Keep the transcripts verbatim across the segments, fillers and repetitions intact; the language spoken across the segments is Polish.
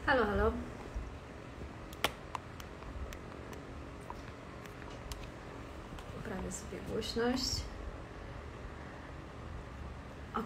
Halo, halo. Poprawię sobie głośność. Ok.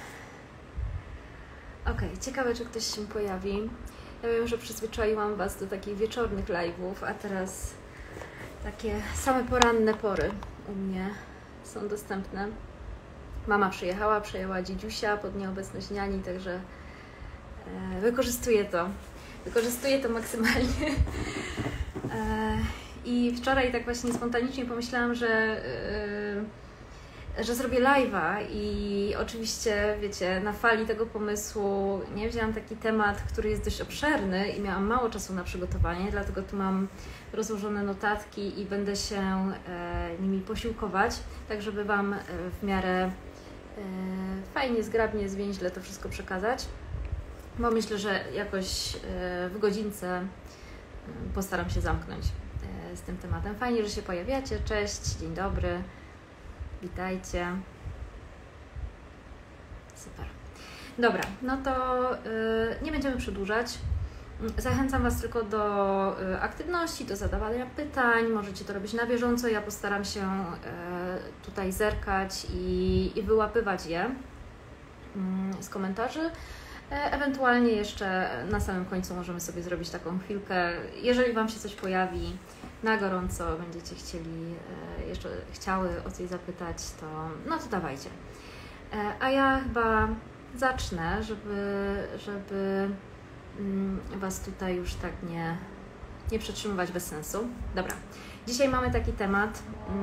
Ok, ciekawe, czy ktoś się pojawi. Ja wiem, że przyzwyczaiłam Was do takich wieczornych live'ów, a teraz takie same poranne pory u mnie są dostępne. Mama przyjechała, przejęła dziedziusia pod nieobecność niani, także e, wykorzystuję to. Wykorzystuję to maksymalnie. E, I wczoraj tak właśnie spontanicznie pomyślałam, że, e, że zrobię live'a i oczywiście, wiecie, na fali tego pomysłu nie wzięłam taki temat, który jest dość obszerny i miałam mało czasu na przygotowanie, dlatego tu mam rozłożone notatki i będę się e, nimi posiłkować, tak żeby Wam e, w miarę e, fajnie, zgrabnie, zwięźle to wszystko przekazać. Bo myślę, że jakoś w godzince postaram się zamknąć z tym tematem. Fajnie, że się pojawiacie. Cześć, dzień dobry, witajcie. Super. Dobra, no to nie będziemy przedłużać. Zachęcam Was tylko do aktywności, do zadawania pytań. Możecie to robić na bieżąco. Ja postaram się tutaj zerkać i, i wyłapywać je z komentarzy. Ewentualnie jeszcze na samym końcu możemy sobie zrobić taką chwilkę. Jeżeli Wam się coś pojawi na gorąco, będziecie chcieli jeszcze chciały o coś zapytać, to no to dawajcie. A ja chyba zacznę, żeby, żeby Was tutaj już tak nie, nie przetrzymywać bez sensu. Dobra, dzisiaj mamy taki temat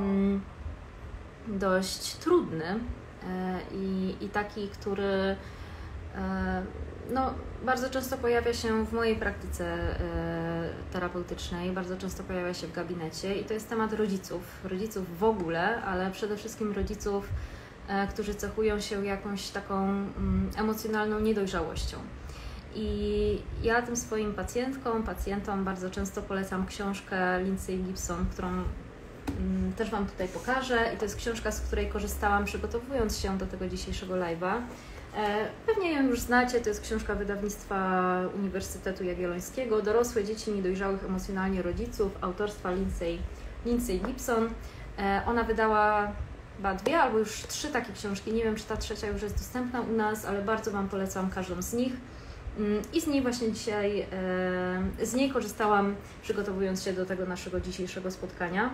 dość trudny i, i taki, który no, bardzo często pojawia się w mojej praktyce terapeutycznej, bardzo często pojawia się w gabinecie i to jest temat rodziców, rodziców w ogóle, ale przede wszystkim rodziców, którzy cechują się jakąś taką emocjonalną niedojrzałością. I ja tym swoim pacjentkom, pacjentom bardzo często polecam książkę Lindsay Gibson, którą też Wam tutaj pokażę i to jest książka, z której korzystałam przygotowując się do tego dzisiejszego live'a. Pewnie ją już znacie, to jest książka wydawnictwa Uniwersytetu Jagiellońskiego Dorosłe dzieci niedojrzałych emocjonalnie rodziców autorstwa Lindsay, Lindsay Gibson. Ona wydała chyba dwie albo już trzy takie książki, nie wiem czy ta trzecia już jest dostępna u nas, ale bardzo Wam polecam każdą z nich. I z niej właśnie dzisiaj, z niej korzystałam przygotowując się do tego naszego dzisiejszego spotkania.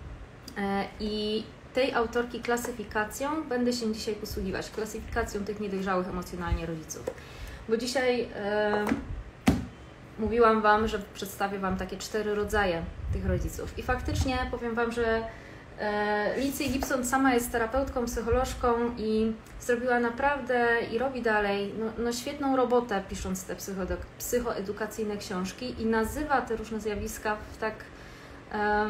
I tej autorki klasyfikacją będę się dzisiaj posługiwać, klasyfikacją tych niedojrzałych emocjonalnie rodziców. Bo dzisiaj e, mówiłam Wam, że przedstawię Wam takie cztery rodzaje tych rodziców. I faktycznie powiem Wam, że e, Lindsay Gibson sama jest terapeutką, psycholożką i zrobiła naprawdę i robi dalej no, no świetną robotę pisząc te psychoedukacyjne książki i nazywa te różne zjawiska w tak... E,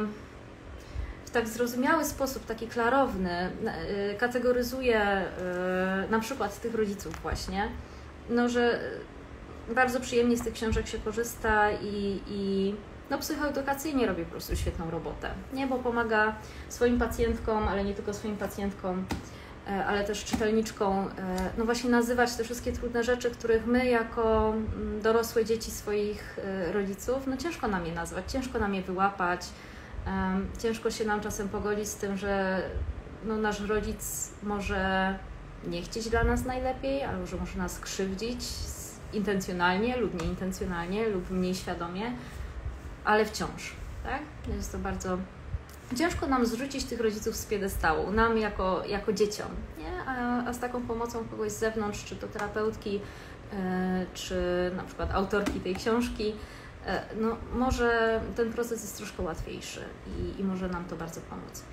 tak zrozumiały sposób, taki klarowny, kategoryzuje na przykład tych rodziców właśnie, no że bardzo przyjemnie z tych książek się korzysta i, i no psychoedukacyjnie robi po prostu świetną robotę, nie? Bo pomaga swoim pacjentkom, ale nie tylko swoim pacjentkom, ale też czytelniczkom, no właśnie nazywać te wszystkie trudne rzeczy, których my jako dorosłe dzieci swoich rodziców, no ciężko nam je nazwać, ciężko nam je wyłapać. Um, ciężko się nam czasem pogodzić z tym, że no, nasz rodzic może nie chcieć dla nas najlepiej, albo że może nas krzywdzić intencjonalnie lub nieintencjonalnie lub mniej świadomie, ale wciąż, tak? Jest to bardzo ciężko nam zrzucić tych rodziców z piedestału, nam jako, jako dzieciom, nie? A, a z taką pomocą kogoś z zewnątrz, czy to terapeutki, yy, czy na przykład autorki tej książki, no może ten proces jest troszkę łatwiejszy i, i może nam to bardzo pomóc.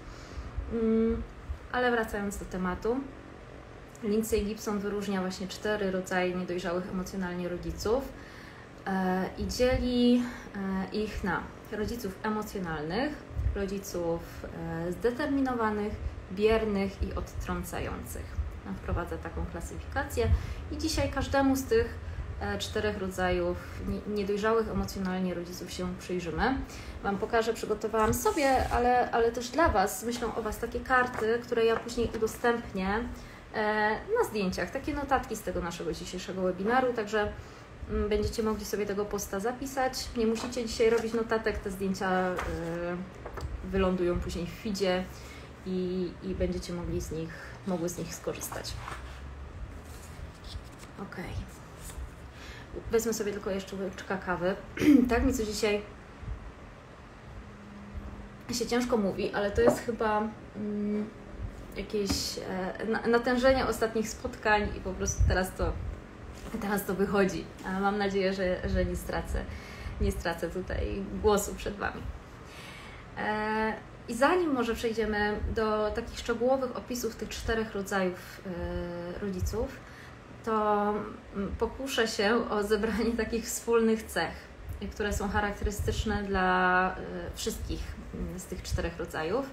Mm, ale wracając do tematu, Lindsay Gibson wyróżnia właśnie cztery rodzaje niedojrzałych emocjonalnie rodziców e, i dzieli e, ich na rodziców emocjonalnych, rodziców e, zdeterminowanych, biernych i odtrącających. No, wprowadza taką klasyfikację i dzisiaj każdemu z tych czterech rodzajów niedojrzałych emocjonalnie rodziców się przyjrzymy. Wam pokażę, przygotowałam sobie, ale, ale też dla Was, myślą o Was takie karty, które ja później udostępnię na zdjęciach, takie notatki z tego naszego dzisiejszego webinaru, także będziecie mogli sobie tego posta zapisać. Nie musicie dzisiaj robić notatek, te zdjęcia wylądują później w feedzie i, i będziecie mogli z nich, mogły z nich skorzystać. Ok. Wezmę sobie tylko jeszcze łyżeczkę kawy. Tak mi coś dzisiaj się ciężko mówi, ale to jest chyba mm, jakieś e, natężenie ostatnich spotkań i po prostu teraz to, teraz to wychodzi. A mam nadzieję, że, że nie stracę, nie stracę tutaj głosu przed Wami. E, I zanim może przejdziemy do takich szczegółowych opisów tych czterech rodzajów e, rodziców, to pokuszę się o zebranie takich wspólnych cech, które są charakterystyczne dla wszystkich z tych czterech rodzajów.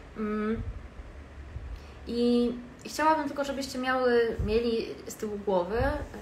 I chciałabym tylko, żebyście miały, mieli z tyłu głowy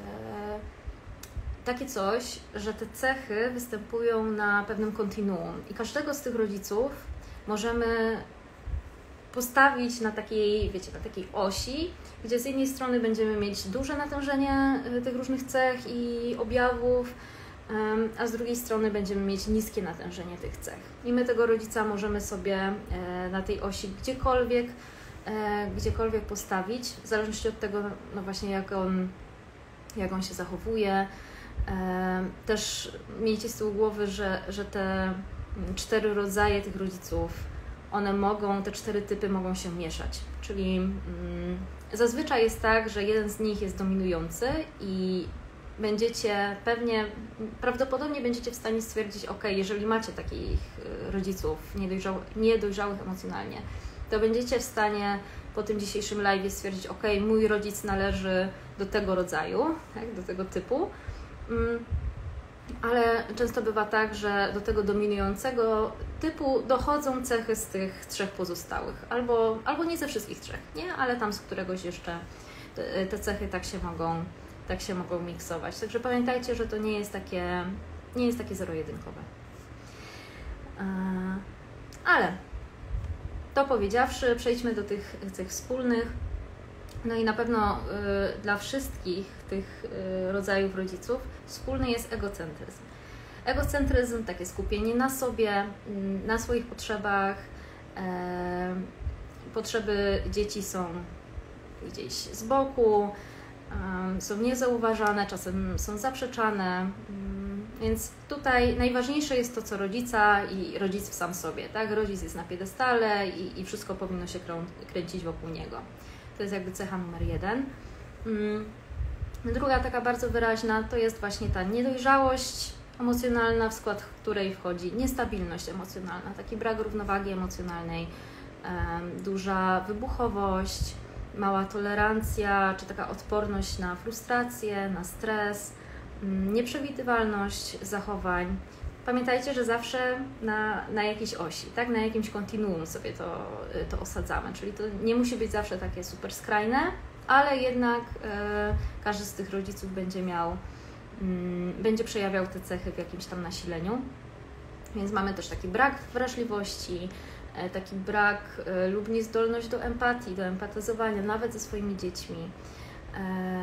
takie coś, że te cechy występują na pewnym kontinuum i każdego z tych rodziców możemy postawić na takiej, wiecie, na takiej osi, gdzie z jednej strony będziemy mieć duże natężenie tych różnych cech i objawów, a z drugiej strony będziemy mieć niskie natężenie tych cech. I my tego rodzica możemy sobie na tej osi gdziekolwiek, gdziekolwiek postawić, w zależności od tego, no właśnie jak on, jak on się zachowuje. Też miejcie z tyłu głowy, że, że te cztery rodzaje tych rodziców, one mogą, te cztery typy mogą się mieszać, czyli mm, zazwyczaj jest tak, że jeden z nich jest dominujący i będziecie pewnie, prawdopodobnie będziecie w stanie stwierdzić, ok, jeżeli macie takich rodziców niedojrzał, niedojrzałych emocjonalnie, to będziecie w stanie po tym dzisiejszym live stwierdzić, ok, mój rodzic należy do tego rodzaju, tak, do tego typu. Mm, ale często bywa tak, że do tego dominującego typu dochodzą cechy z tych trzech pozostałych, albo, albo nie ze wszystkich trzech, nie? Ale tam z któregoś jeszcze te, te cechy tak się mogą, tak się mogą miksować. Także pamiętajcie, że to nie jest takie, nie jest takie zero-jedynkowe. Ale to powiedziawszy, przejdźmy do tych cech wspólnych. No i na pewno y, dla wszystkich tych y, rodzajów rodziców wspólny jest egocentryzm. Egocentryzm, takie skupienie na sobie, y, na swoich potrzebach. Y, potrzeby dzieci są gdzieś z boku, y, są niezauważane, czasem są zaprzeczane. Y, więc tutaj najważniejsze jest to, co rodzica i rodzic w sam sobie. Tak? Rodzic jest na piedestale i, i wszystko powinno się krą, kręcić wokół niego. To jest jakby cecha numer jeden. Druga taka bardzo wyraźna to jest właśnie ta niedojrzałość emocjonalna, w skład której wchodzi niestabilność emocjonalna, taki brak równowagi emocjonalnej, duża wybuchowość, mała tolerancja, czy taka odporność na frustrację, na stres, nieprzewidywalność zachowań. Pamiętajcie, że zawsze na, na jakiejś osi, tak? Na jakimś kontinuum sobie to, to osadzamy, czyli to nie musi być zawsze takie super skrajne, ale jednak e, każdy z tych rodziców będzie miał, mm, będzie przejawiał te cechy w jakimś tam nasileniu. Więc mamy też taki brak wrażliwości, e, taki brak e, lub niezdolność do empatii, do empatyzowania, nawet ze swoimi dziećmi. E,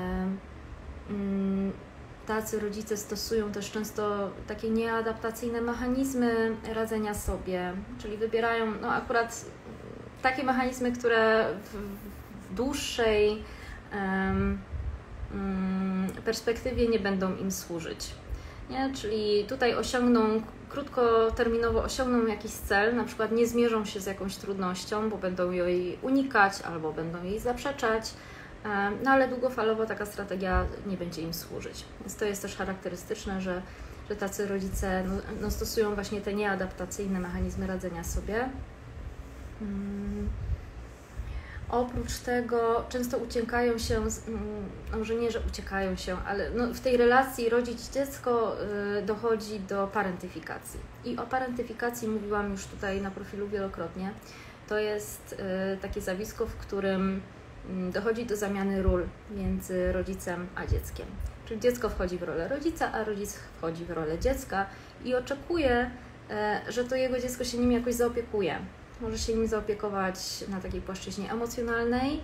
mm, Tacy rodzice stosują też często takie nieadaptacyjne mechanizmy radzenia sobie, czyli wybierają no akurat takie mechanizmy, które w, w dłuższej um, um, perspektywie nie będą im służyć. Nie? Czyli tutaj osiągną, krótkoterminowo osiągną jakiś cel, na przykład nie zmierzą się z jakąś trudnością, bo będą jej unikać albo będą jej zaprzeczać. No ale długofalowo taka strategia nie będzie im służyć. Więc to jest też charakterystyczne, że, że tacy rodzice no, no stosują właśnie te nieadaptacyjne mechanizmy radzenia sobie. Hmm. Oprócz tego często uciekają się, z, no może nie, że uciekają się, ale no w tej relacji rodzic-dziecko y, dochodzi do parentyfikacji. I o parentyfikacji mówiłam już tutaj na profilu wielokrotnie. To jest y, takie zjawisko, w którym dochodzi do zamiany ról między rodzicem a dzieckiem. Czyli dziecko wchodzi w rolę rodzica, a rodzic wchodzi w rolę dziecka i oczekuje, że to jego dziecko się nim jakoś zaopiekuje. Może się nim zaopiekować na takiej płaszczyźnie emocjonalnej,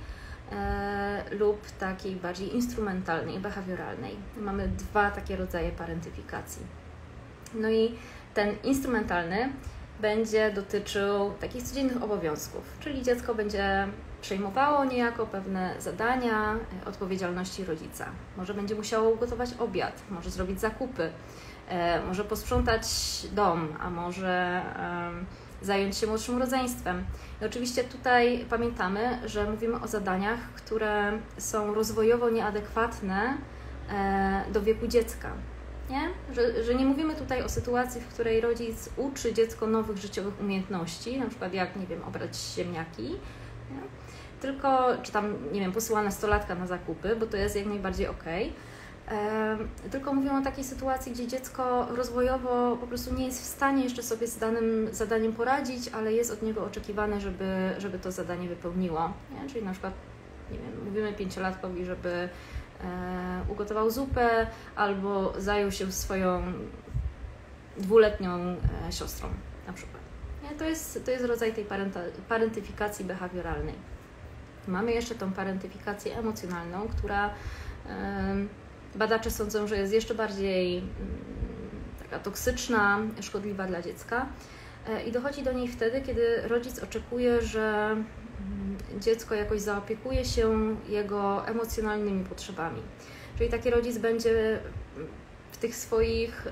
lub takiej bardziej instrumentalnej, behawioralnej. Mamy dwa takie rodzaje parentyfikacji. No i ten instrumentalny będzie dotyczył takich codziennych obowiązków, czyli dziecko będzie przejmowało niejako pewne zadania, odpowiedzialności rodzica. Może będzie musiało ugotować obiad, może zrobić zakupy, może posprzątać dom, a może zająć się młodszym rodzeństwem. I oczywiście tutaj pamiętamy, że mówimy o zadaniach, które są rozwojowo nieadekwatne do wieku dziecka. Nie? Że, że nie mówimy tutaj o sytuacji, w której rodzic uczy dziecko nowych życiowych umiejętności, na przykład jak, nie wiem, obrać ziemniaki, nie? Tylko, czy tam, nie wiem, posyła nastolatka na zakupy, bo to jest jak najbardziej okej. E, tylko mówimy o takiej sytuacji, gdzie dziecko rozwojowo po prostu nie jest w stanie jeszcze sobie z danym zadaniem poradzić, ale jest od niego oczekiwane, żeby, żeby to zadanie wypełniło. Nie? Czyli na przykład, nie wiem, mówimy pięciolatkowi, żeby e, ugotował zupę albo zajął się swoją dwuletnią e, siostrą na przykład. Nie? To jest, to jest rodzaj tej parenta, parentyfikacji behawioralnej. Mamy jeszcze tą parentyfikację emocjonalną, która y, badacze sądzą, że jest jeszcze bardziej y, taka toksyczna, szkodliwa dla dziecka y, i dochodzi do niej wtedy, kiedy rodzic oczekuje, że y, dziecko jakoś zaopiekuje się jego emocjonalnymi potrzebami. Czyli taki rodzic będzie w tych swoich y,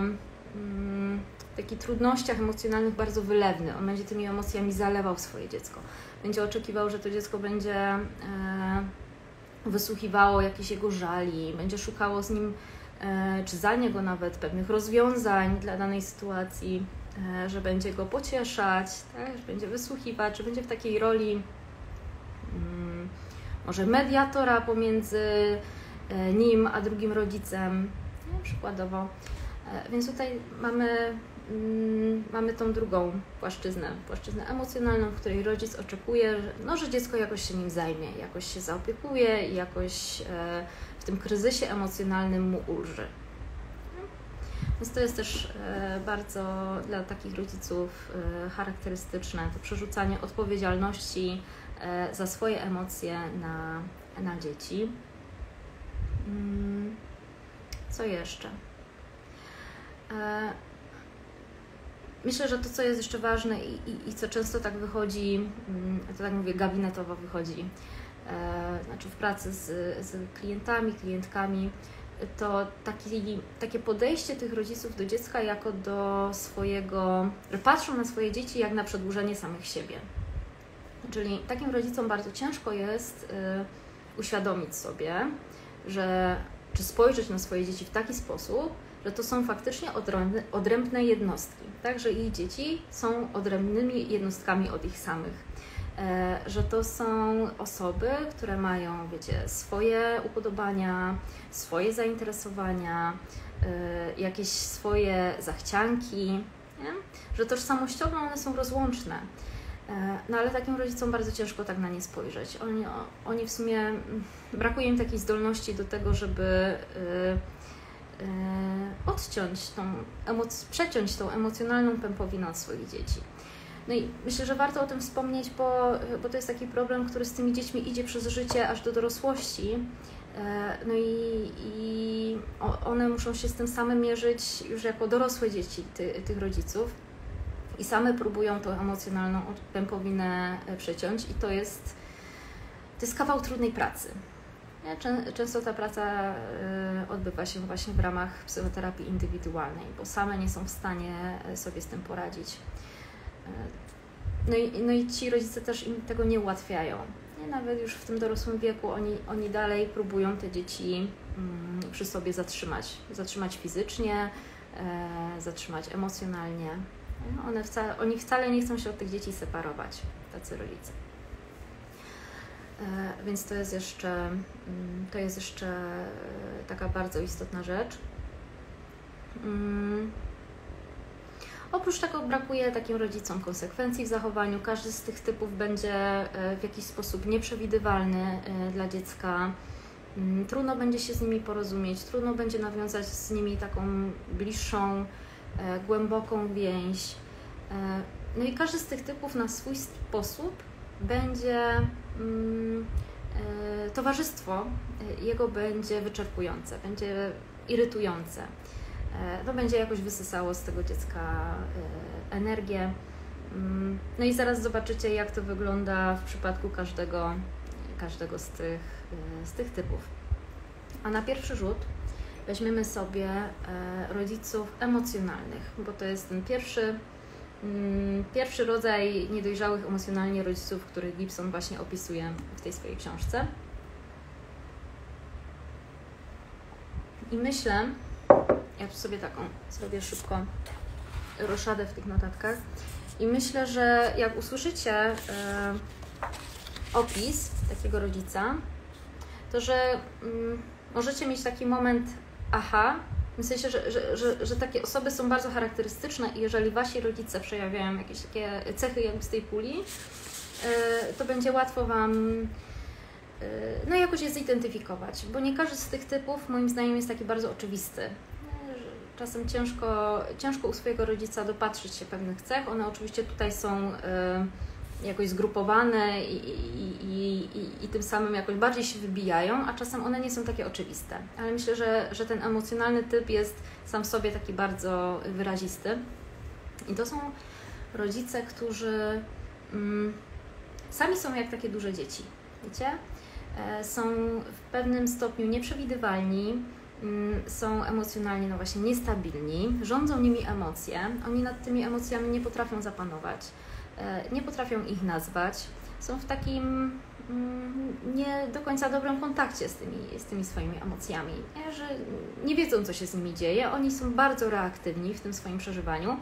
y, takich trudnościach emocjonalnych bardzo wylewny. On będzie tymi emocjami zalewał swoje dziecko. Będzie oczekiwał, że to dziecko będzie e, wysłuchiwało jakichś jego żali, będzie szukało z nim, e, czy za niego nawet, pewnych rozwiązań dla danej sytuacji, e, że będzie go pocieszać, tak? Że będzie wysłuchiwać, że będzie w takiej roli mm, może mediatora pomiędzy e, nim a drugim rodzicem, nie? Przykładowo. E, więc tutaj mamy mamy tą drugą płaszczyznę, płaszczyznę emocjonalną, w której rodzic oczekuje, że, no, że dziecko jakoś się nim zajmie, jakoś się zaopiekuje i jakoś e, w tym kryzysie emocjonalnym mu ulży. Więc to jest też e, bardzo dla takich rodziców e, charakterystyczne, to przerzucanie odpowiedzialności e, za swoje emocje na, na dzieci. Hmm. Co jeszcze? E, Myślę, że to, co jest jeszcze ważne i, i, i co często tak wychodzi, to tak mówię, gabinetowo wychodzi, e, znaczy w pracy z, z klientami, klientkami, to taki, takie podejście tych rodziców do dziecka jako do swojego, że patrzą na swoje dzieci jak na przedłużenie samych siebie. Czyli takim rodzicom bardzo ciężko jest e, uświadomić sobie, że czy spojrzeć na swoje dzieci w taki sposób, że to są faktycznie odrębne, odrębne jednostki, tak? Że ich dzieci są odrębnymi jednostkami od ich samych, e, że to są osoby, które mają, wiecie, swoje upodobania, swoje zainteresowania, e, jakieś swoje zachcianki, nie? Że tożsamościowo one są rozłączne. E, no ale takim rodzicom bardzo ciężko tak na nie spojrzeć. Oni, oni w sumie, brakuje im takiej zdolności do tego, żeby e, odciąć tą, emoc- przeciąć tą emocjonalną pępowinę od swoich dzieci. No i myślę, że warto o tym wspomnieć, bo, bo to jest taki problem, który z tymi dziećmi idzie przez życie aż do dorosłości. No i, i one muszą się z tym samym mierzyć już jako dorosłe dzieci ty, tych rodziców i same próbują tą emocjonalną pępowinę przeciąć i to jest, to jest kawał trudnej pracy. Często ta praca odbywa się właśnie w ramach psychoterapii indywidualnej, bo same nie są w stanie sobie z tym poradzić. No i, no i ci rodzice też im tego nie ułatwiają. Nie? Nawet już w tym dorosłym wieku oni, oni dalej próbują te dzieci przy sobie zatrzymać. Zatrzymać fizycznie, zatrzymać emocjonalnie. One wcale, oni wcale nie chcą się od tych dzieci separować, tacy rodzice. Więc to jest jeszcze, to jest jeszcze taka bardzo istotna rzecz. Oprócz tego brakuje takim rodzicom konsekwencji w zachowaniu. Każdy z tych typów będzie w jakiś sposób nieprzewidywalny dla dziecka. Trudno będzie się z nimi porozumieć, trudno będzie nawiązać z nimi taką bliższą, głęboką więź. No i każdy z tych typów na swój sposób będzie towarzystwo jego będzie wyczerpujące, będzie irytujące. To będzie jakoś wysysało z tego dziecka energię. No i zaraz zobaczycie, jak to wygląda w przypadku każdego, każdego z tych, z tych typów. A na pierwszy rzut weźmiemy sobie rodziców emocjonalnych, bo to jest ten pierwszy, pierwszy rodzaj niedojrzałych emocjonalnie rodziców, których Gibson właśnie opisuje w tej swojej książce. I myślę, ja tu sobie taką zrobię szybko roszadę w tych notatkach, i myślę, że jak usłyszycie e, opis takiego rodzica, to że mm, możecie mieć taki moment aha, w sensie, że, że, że, że takie osoby są bardzo charakterystyczne i jeżeli wasi rodzice przejawiają jakieś takie cechy jakby z tej puli, e, to będzie łatwo wam e, no jakoś je zidentyfikować, bo nie każdy z tych typów moim zdaniem jest taki bardzo oczywisty. Czasem ciężko, ciężko u swojego rodzica dopatrzyć się pewnych cech. One oczywiście tutaj są y, jakoś zgrupowane i, i, i, i, i tym samym jakoś bardziej się wybijają, a czasem one nie są takie oczywiste. Ale myślę, że, że ten emocjonalny typ jest sam w sobie taki bardzo wyrazisty. I to są rodzice, którzy mm, sami są jak takie duże dzieci, wiecie? E, są w pewnym stopniu nieprzewidywalni, są emocjonalnie no właśnie niestabilni, rządzą nimi emocje, oni nad tymi emocjami nie potrafią zapanować, nie potrafią ich nazwać, są w takim nie do końca dobrym kontakcie z tymi, z tymi swoimi emocjami, nie? Że nie wiedzą, co się z nimi dzieje, oni są bardzo reaktywni w tym swoim przeżywaniu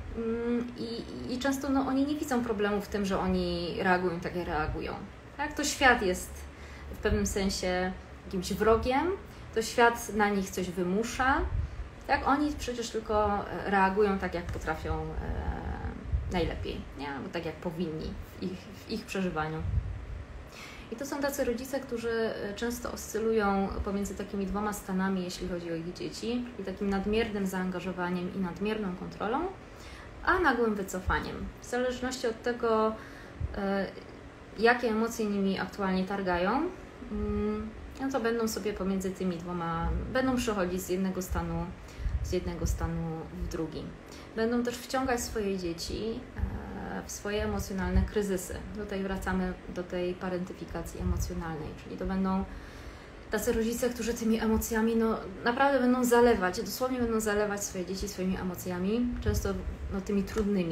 i, i często no, oni nie widzą problemu w tym, że oni reagują tak, jak reagują. Tak? To świat jest w pewnym sensie jakimś wrogiem, to świat na nich coś wymusza, tak? Oni przecież tylko reagują tak, jak potrafią e, najlepiej, nie? Albo tak, jak powinni w ich, w ich przeżywaniu. I to są tacy rodzice, którzy często oscylują pomiędzy takimi dwoma stanami, jeśli chodzi o ich dzieci, czyli takim nadmiernym zaangażowaniem i nadmierną kontrolą, a nagłym wycofaniem. W zależności od tego, e, jakie emocje nimi aktualnie targają, mm, no to będą sobie pomiędzy tymi dwoma, będą przechodzić z jednego stanu, z jednego stanu w drugi. Będą też wciągać swoje dzieci w swoje emocjonalne kryzysy. Tutaj wracamy do tej parentyfikacji emocjonalnej, czyli to będą tacy rodzice, którzy tymi emocjami no, naprawdę będą zalewać, dosłownie będą zalewać swoje dzieci swoimi emocjami, często no, tymi trudnymi,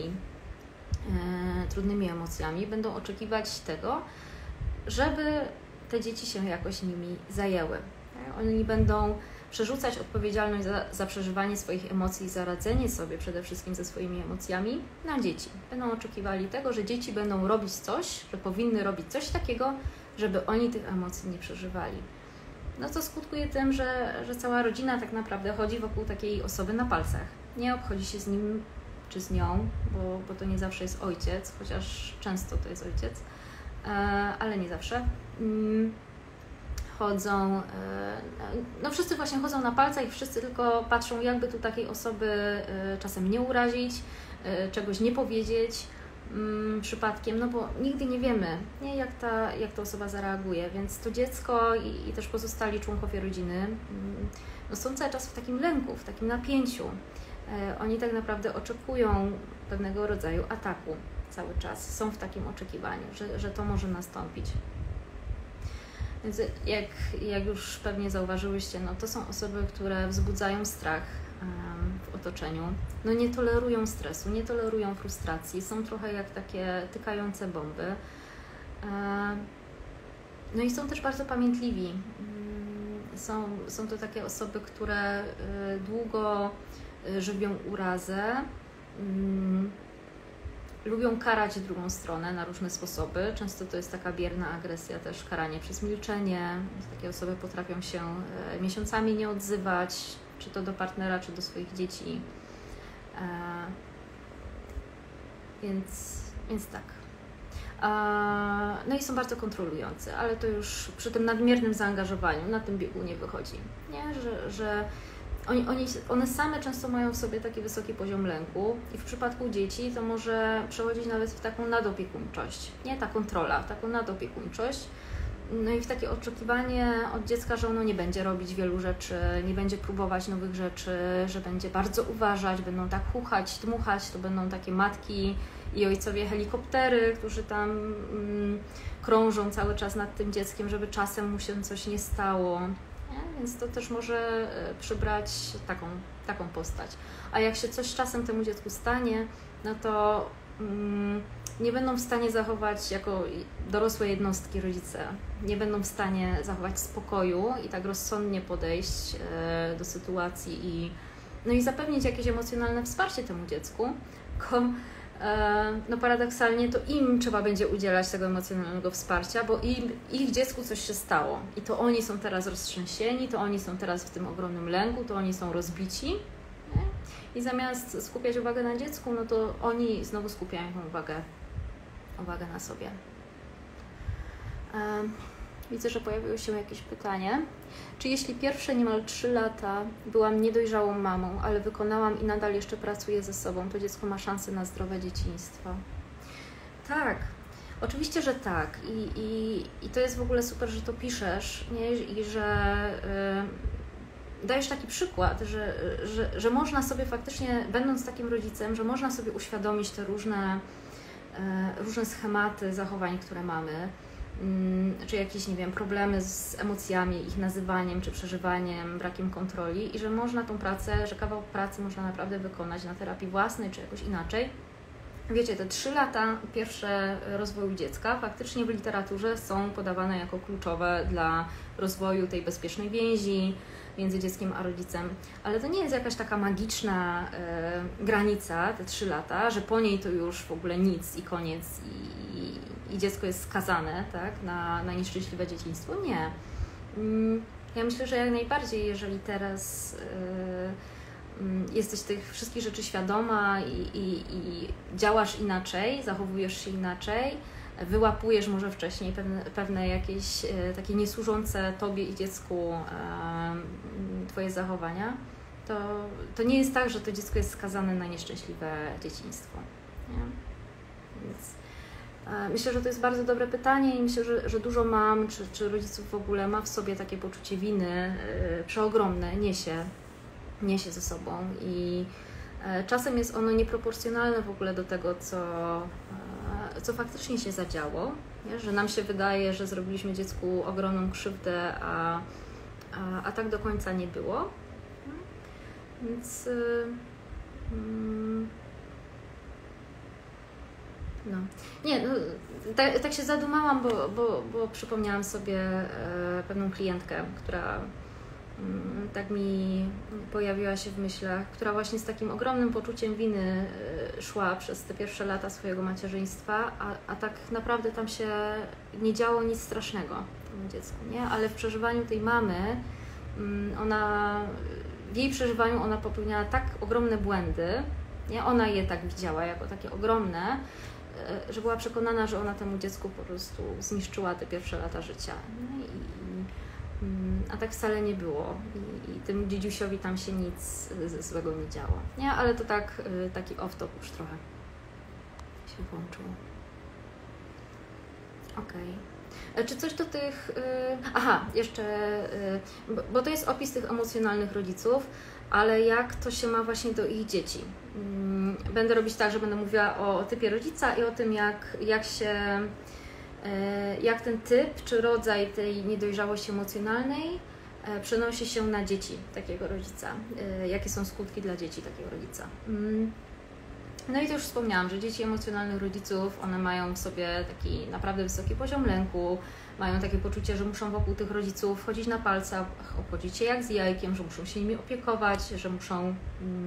e, trudnymi emocjami. Będą oczekiwać tego, żeby te dzieci się jakoś nimi zajęły. Oni będą przerzucać odpowiedzialność za, za przeżywanie swoich emocji i za radzenie sobie przede wszystkim ze swoimi emocjami na dzieci. Będą oczekiwali tego, że dzieci będą robić coś, że powinny robić coś takiego, żeby oni tych emocji nie przeżywali. No to skutkuje tym, że, że cała rodzina tak naprawdę chodzi wokół takiej osoby na palcach. Nie obchodzi się z nim czy z nią, bo, bo to nie zawsze jest ojciec, chociaż często to jest ojciec, ale nie zawsze. Chodzą, no wszyscy właśnie chodzą na palcach i wszyscy tylko patrzą, jakby tu takiej osoby czasem nie urazić, czegoś nie powiedzieć przypadkiem, no bo nigdy nie wiemy, nie, jak, ta, jak ta osoba zareaguje, więc to dziecko i, i też pozostali członkowie rodziny no są cały czas w takim lęku, w takim napięciu. Oni tak naprawdę oczekują pewnego rodzaju ataku cały czas, są w takim oczekiwaniu, że, że to może nastąpić. Więc jak, jak już pewnie zauważyłyście, no to są osoby, które wzbudzają strach um, w otoczeniu, no nie tolerują stresu, nie tolerują frustracji, są trochę jak takie tykające bomby. Um, no i są też bardzo pamiętliwi. Um, są, są to takie osoby, które y, długo y, żywią urazę, um, lubią karać drugą stronę na różne sposoby. Często to jest taka bierna agresja, też karanie przez milczenie. Takie osoby potrafią się miesiącami nie odzywać, czy to do partnera, czy do swoich dzieci. Więc, więc tak. No i są bardzo kontrolujący, ale to już przy tym nadmiernym zaangażowaniu na tym biegunie wychodzi, nie? Że, że Oni, oni, one same często mają w sobie taki wysoki poziom lęku i w przypadku dzieci to może przechodzić nawet w taką nadopiekuńczość, nie ta kontrola, taką nadopiekuńczość, no i w takie oczekiwanie od dziecka, że ono nie będzie robić wielu rzeczy, nie będzie próbować nowych rzeczy, że będzie bardzo uważać, będą tak chuchać, dmuchać, to będą takie matki i ojcowie helikoptery, którzy tam mm, krążą cały czas nad tym dzieckiem, żeby czasem mu się coś nie stało. Nie? Więc to też może przybrać taką, taką postać. A jak się coś czasem temu dziecku stanie, no to mm, nie będą w stanie zachować jako dorosłe jednostki rodzice, nie będą w stanie zachować spokoju i tak rozsądnie podejść e, do sytuacji i, no i zapewnić jakieś emocjonalne wsparcie temu dziecku. Tylko, e, no paradoksalnie to im trzeba będzie udzielać tego emocjonalnego wsparcia, bo im, ich dziecku coś się stało i to oni są teraz roztrzęsieni, to oni są teraz w tym ogromnym lęku, to oni są rozbici. Nie? I zamiast skupiać uwagę na dziecku, no to oni znowu skupiają tą uwagę uwagę na sobie. Widzę, że pojawiło się jakieś pytanie. Czy jeśli pierwsze niemal trzy lata byłam niedojrzałą mamą, ale wykonałam i nadal jeszcze pracuję ze sobą, to dziecko ma szansę na zdrowe dzieciństwo? Tak, oczywiście, że tak. I, i, i to jest w ogóle super, że to piszesz, nie? I że yy, dajesz taki przykład, że, że, że można sobie faktycznie, będąc takim rodzicem, że można sobie uświadomić te różne różne schematy zachowań, które mamy, czy jakieś, nie wiem, problemy z emocjami, ich nazywaniem, czy przeżywaniem, brakiem kontroli i że można tą pracę, że kawał pracy można naprawdę wykonać na terapii własnej, czy jakoś inaczej. Wiecie, te trzy lata pierwsze rozwoju dziecka faktycznie w literaturze są podawane jako kluczowe dla rozwoju tej bezpiecznej więzi między dzieckiem a rodzicem, ale to nie jest jakaś taka magiczna e, granica, te trzy lata, że po niej to już w ogóle nic i koniec i, i dziecko jest skazane, tak, na, na nieszczęśliwe dzieciństwo. Nie. Mm, ja myślę, że jak najbardziej, jeżeli teraz e, jesteś tych wszystkich rzeczy świadoma i, i, i działasz inaczej, zachowujesz się inaczej, wyłapujesz może wcześniej pewne, pewne jakieś e, takie niesłużące Tobie i dziecku e, Twoje zachowania, to, to nie jest tak, że to dziecko jest skazane na nieszczęśliwe dzieciństwo. Nie? Więc e, myślę, że to jest bardzo dobre pytanie i myślę, że, że dużo mam, czy, czy rodziców w ogóle ma w sobie takie poczucie winy e, przeogromne, niesie, niesie ze sobą i e, czasem jest ono nieproporcjonalne w ogóle do tego, co co faktycznie się zadziało, nie? Że nam się wydaje, że zrobiliśmy dziecku ogromną krzywdę, a, a, a tak do końca nie było. Więc yy, yy, no. Nie, no, tak, tak się zadumałam, bo, bo, bo przypomniałam sobie e, pewną klientkę, która tak mi pojawiła się w myślach, która właśnie z takim ogromnym poczuciem winy szła przez te pierwsze lata swojego macierzyństwa, a, a tak naprawdę tam się nie działo nic strasznego temu dziecku, nie? Ale w przeżywaniu tej mamy, ona, w jej przeżywaniu ona popełniała tak ogromne błędy, nie? Ona je tak widziała jako takie ogromne, że była przekonana, że ona temu dziecku po prostu zniszczyła te pierwsze lata życia. Nie? I, a tak wcale nie było i, i tym dziedziusiowi tam się nic złego nie działo. Nie, ale to tak, taki off-top już trochę się włączyło. Okej. Okay. Czy coś do tych... Aha, jeszcze... Bo to jest opis tych emocjonalnych rodziców, ale jak to się ma właśnie do ich dzieci? Będę robić tak, że będę mówiła o, o typie rodzica i o tym, jak, jak się... jak ten typ czy rodzaj tej niedojrzałości emocjonalnej przenosi się na dzieci takiego rodzica, jakie są skutki dla dzieci takiego rodzica. No i to już wspomniałam, że dzieci emocjonalnych rodziców, one mają w sobie taki naprawdę wysoki poziom lęku, mają takie poczucie, że muszą wokół tych rodziców chodzić na palcach, obchodzić się jak z jajkiem, że muszą się nimi opiekować, że muszą...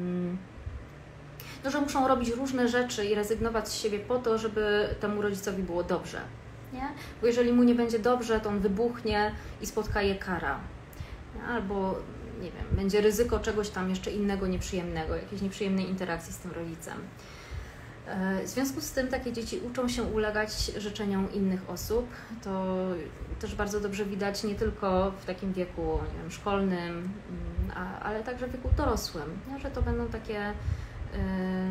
No, że muszą robić różne rzeczy i rezygnować z siebie po to, żeby temu rodzicowi było dobrze. Nie? Bo jeżeli mu nie będzie dobrze, to on wybuchnie i spotka je kara. Nie? Albo, nie wiem, będzie ryzyko czegoś tam jeszcze innego, nieprzyjemnego, jakiejś nieprzyjemnej interakcji z tym rodzicem. W związku z tym takie dzieci uczą się ulegać życzeniom innych osób. To też bardzo dobrze widać nie tylko w takim wieku, nie wiem, szkolnym, a, ale także w wieku dorosłym, nie? Że to będą takie... Yy,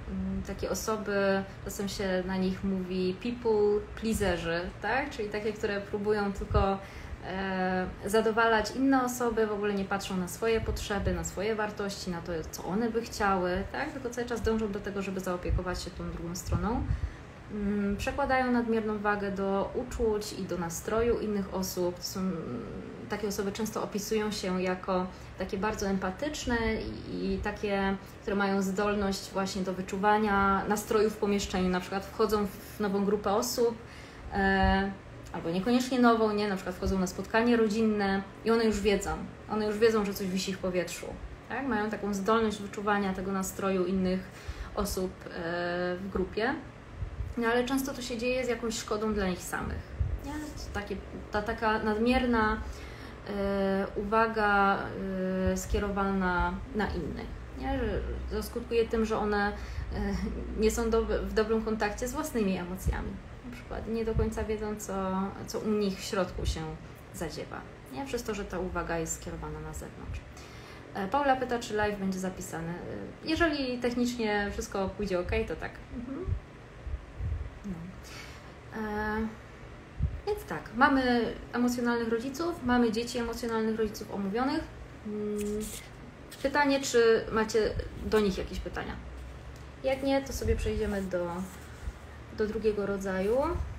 takie osoby, czasem się na nich mówi people pleaserzy, tak? Czyli takie, które próbują tylko e, zadowalać inne osoby, w ogóle nie patrzą na swoje potrzeby, na swoje wartości, na to, co one by chciały, tak? Tylko cały czas dążą do tego, żeby zaopiekować się tą drugą stroną. Mm, przekładają nadmierną wagę do uczuć i do nastroju innych osób. To są, takie osoby często opisują się jako takie bardzo empatyczne i, i takie, które mają zdolność właśnie do wyczuwania nastroju w pomieszczeniu. Na przykład wchodzą w nową grupę osób, e, albo niekoniecznie nową, nie? Na przykład wchodzą na spotkanie rodzinne i one już wiedzą, one już wiedzą, że coś wisi w powietrzu. Tak? Mają taką zdolność wyczuwania tego nastroju innych osób e, w grupie. No ale często to się dzieje z jakąś szkodą dla nich samych. Nie? Takie, ta taka nadmierna e, uwaga e, skierowana na innych. Nie? Że to skutkuje tym, że one e, nie są do, w dobrym kontakcie z własnymi emocjami. Na przykład nie do końca wiedzą, co, co u nich w środku się zadziewa. Nie? Przez to, że ta uwaga jest skierowana na zewnątrz. E, Paula pyta, czy live będzie zapisany. E, jeżeli technicznie wszystko pójdzie ok, to tak. Mhm. No. E, więc tak, mamy emocjonalnych rodziców, mamy dzieci emocjonalnych rodziców omówionych. Hmm. Pytanie, czy macie do nich jakieś pytania? Jak nie, to sobie przejdziemy do, do drugiego rodzaju,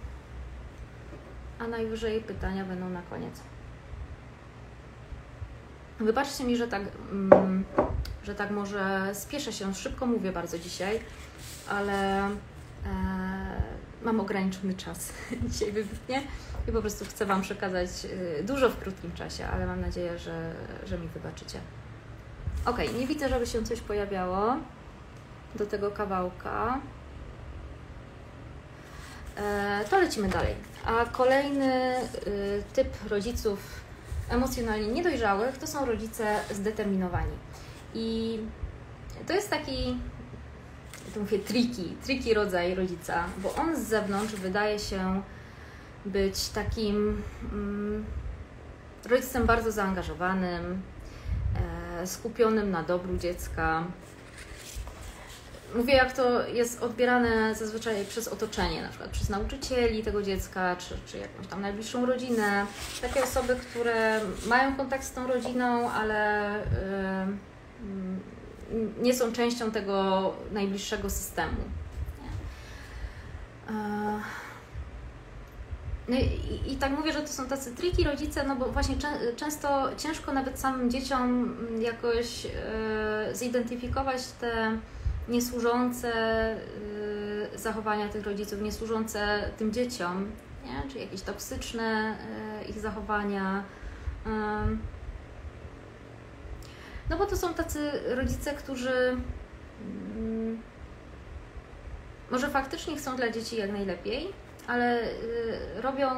a najwyżej pytania będą na koniec. Wybaczcie mi, że tak, mm, że tak może spieszę się, szybko mówię bardzo dzisiaj, ale mam ograniczony czas dzisiaj wybitnie i po prostu chcę Wam przekazać dużo w krótkim czasie, ale mam nadzieję, że, że mi wybaczycie. Ok, nie widzę, żeby się coś pojawiało do tego kawałka. E, to lecimy dalej. A kolejny y, typ rodziców emocjonalnie niedojrzałych to są rodzice zdeterminowani. I to jest taki, to mówię, tricky, tricky rodzaj rodzica, bo on z zewnątrz wydaje się być takim mm, rodzicem bardzo zaangażowanym, e, skupionym na dobru dziecka. Mówię, jak to jest odbierane zazwyczaj przez otoczenie, na przykład przez nauczycieli tego dziecka, czy, czy jakąś tam najbliższą rodzinę. Takie osoby, które mają kontakt z tą rodziną, ale yy, nie są częścią tego najbliższego systemu. Yy. No i, i tak mówię, że to są tacy tricky rodzice, no bo właśnie czę, często ciężko nawet samym dzieciom jakoś yy, zidentyfikować te niesłużące y, zachowania tych rodziców, niesłużące tym dzieciom, nie? Czy jakieś toksyczne y, ich zachowania. Y, no bo to są tacy rodzice, którzy y, może faktycznie chcą dla dzieci jak najlepiej, ale y, robią,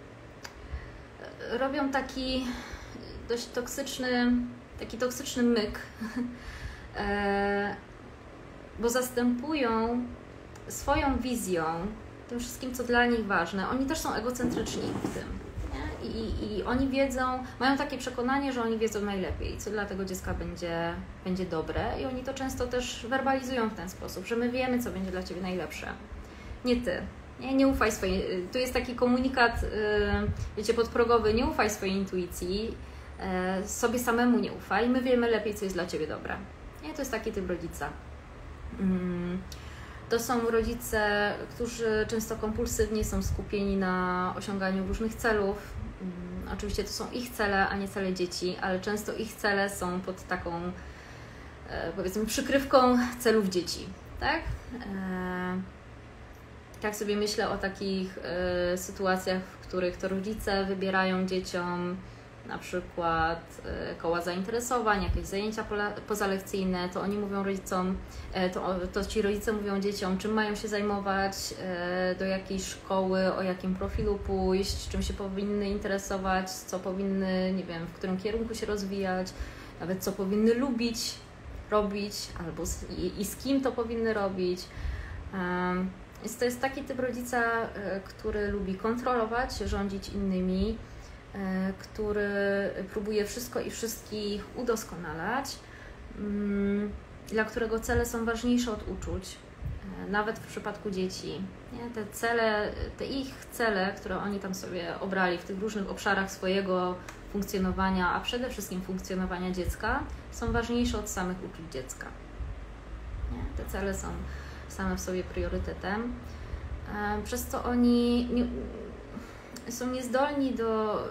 y, robią taki dość toksyczny, taki toksyczny myk. y, bo zastępują swoją wizją, tym wszystkim, co dla nich ważne. Oni też są egocentryczni w tym. Nie? I, I oni wiedzą, mają takie przekonanie, że oni wiedzą najlepiej, co dla tego dziecka będzie, będzie dobre i oni to często też werbalizują w ten sposób, że my wiemy, co będzie dla Ciebie najlepsze. Nie Ty. Nie, nie ufaj swojej... Tu jest taki komunikat, yy, wiecie, podprogowy, nie ufaj swojej intuicji, yy, sobie samemu nie ufaj, my wiemy lepiej, co jest dla Ciebie dobre. Nie? To jest taki typ rodzica. To są rodzice, którzy często kompulsywnie są skupieni na osiąganiu różnych celów. Oczywiście to są ich cele, a nie cele dzieci, ale często ich cele są pod taką, powiedzmy, przykrywką celów dzieci. Tak? Tak sobie myślę o takich sytuacjach, w których to rodzice wybierają dzieciom na przykład koła zainteresowań, jakieś zajęcia pozalekcyjne, to oni mówią rodzicom, to, to ci rodzice mówią dzieciom, czym mają się zajmować, do jakiej szkoły, o jakim profilu pójść, czym się powinny interesować, co powinny, nie wiem, w którym kierunku się rozwijać, nawet co powinny lubić, robić, albo z, i, i z kim to powinny robić. Więc to jest taki typ rodzica, który lubi kontrolować, rządzić innymi, który próbuje wszystko i wszystkich udoskonalać, dla którego cele są ważniejsze od uczuć. nawet w przypadku dzieci. Nie? Te cele, te ich cele, które oni tam sobie obrali w tych różnych obszarach swojego funkcjonowania, a przede wszystkim funkcjonowania dziecka, są ważniejsze od samych uczuć dziecka. Nie? Te cele są same w sobie priorytetem, przez co oni nie, są niezdolni do,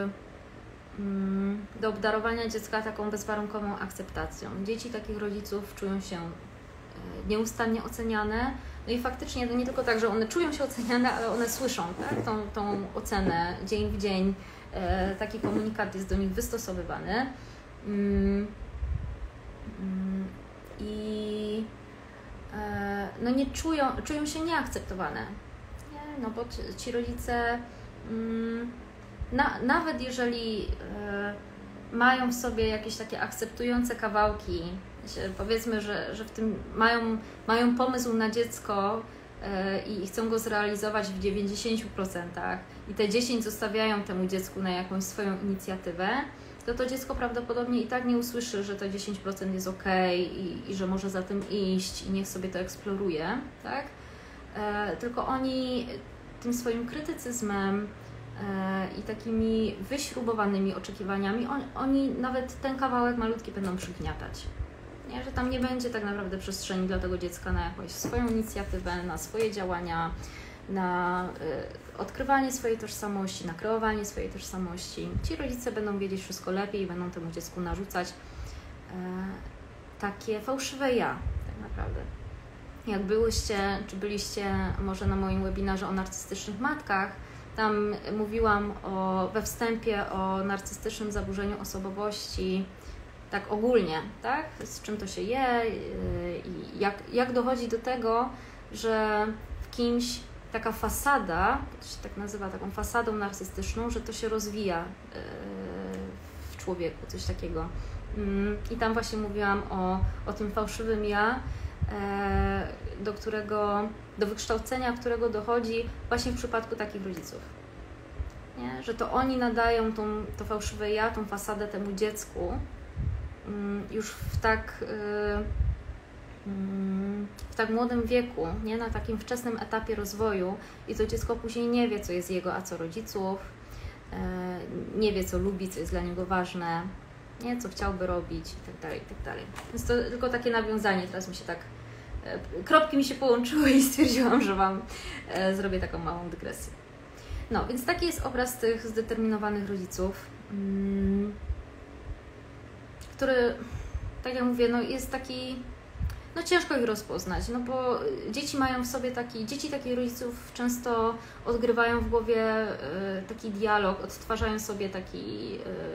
do obdarowania dziecka taką bezwarunkową akceptacją. Dzieci takich rodziców czują się nieustannie oceniane, no i faktycznie to nie tylko tak, że one czują się oceniane, ale one słyszą, tak? tą, tą ocenę dzień w dzień, taki komunikat jest do nich wystosowywany. I no nie czują, czują się nieakceptowane, nie? No bo ci rodzice na, nawet jeżeli mają w sobie jakieś takie akceptujące kawałki, powiedzmy, że, że w tym mają, mają pomysł na dziecko i chcą go zrealizować w dziewięćdziesięciu procentach i te dziesięć zostawiają temu dziecku na jakąś swoją inicjatywę, to to dziecko prawdopodobnie i tak nie usłyszy, że to dziesięć procent jest ok i, i że może za tym iść i niech sobie to eksploruje, tak? E, tylko oni tym swoim krytycyzmem e, i takimi wyśrubowanymi oczekiwaniami, on, oni nawet ten kawałek malutki będą przygniatać. Nie? Że tam nie będzie tak naprawdę przestrzeni dla tego dziecka na jakąś swoją inicjatywę, na swoje działania, na y, odkrywanie swojej tożsamości, na kreowanie swojej tożsamości. Ci rodzice będą wiedzieć wszystko lepiej i będą temu dziecku narzucać y, takie fałszywe ja, tak naprawdę. Jak byłyście, czy byliście może na moim webinarze o narcystycznych matkach, tam mówiłam o, we wstępie o narcystycznym zaburzeniu osobowości, tak ogólnie, tak? Z czym to się je i jak, jak dochodzi do tego, że w kimś taka fasada, to się tak nazywa taką fasadą narcystyczną, że to się rozwija w człowieku, coś takiego. I tam właśnie mówiłam o, o tym fałszywym ja, do którego, do wykształcenia którego dochodzi właśnie w przypadku takich rodziców. Nie? Że to oni nadają tą, to fałszywe ja, tą fasadę temu dziecku już w tak, w tak młodym wieku, nie? Na takim wczesnym etapie rozwoju i to dziecko później nie wie, co jest jego, a co rodziców, nie wie, co lubi, co jest dla niego ważne, nie? Co chciałby robić i tak dalej, i tak dalej. Więc to tylko takie nawiązanie, teraz mi się tak, kropki mi się połączyły i stwierdziłam, że Wam zrobię taką małą dygresję. No, więc taki jest obraz tych zdeterminowanych rodziców, który, tak jak mówię, no jest taki, no ciężko ich rozpoznać, no bo dzieci mają w sobie taki, dzieci takich rodziców często odgrywają w głowie y, taki dialog, odtwarzają sobie taki,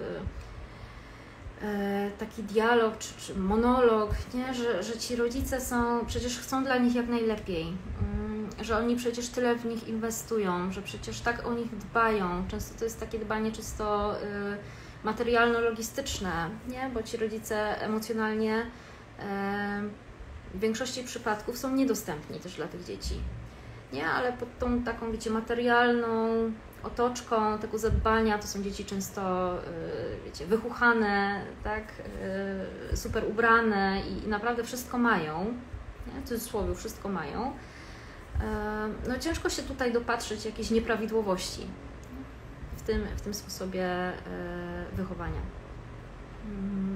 y, y, taki dialog czy, czy monolog, nie? Że, że ci rodzice są, przecież chcą dla nich jak najlepiej, y, że oni przecież tyle w nich inwestują, że przecież tak o nich dbają, często to jest takie dbanie czysto y, materialno-logistyczne, nie? Bo ci rodzice emocjonalnie e, w większości przypadków są niedostępni też dla tych dzieci, nie? Ale pod tą taką, wiecie, materialną otoczką tego zadbania to są dzieci często, e, wiecie, wychuchane, tak? E, super ubrane i, i naprawdę wszystko mają, nie? W cudzysłowie wszystko mają. E, no ciężko się tutaj dopatrzyć jakiejś nieprawidłowości w tym, w tym sposobie e, wychowania. Mm.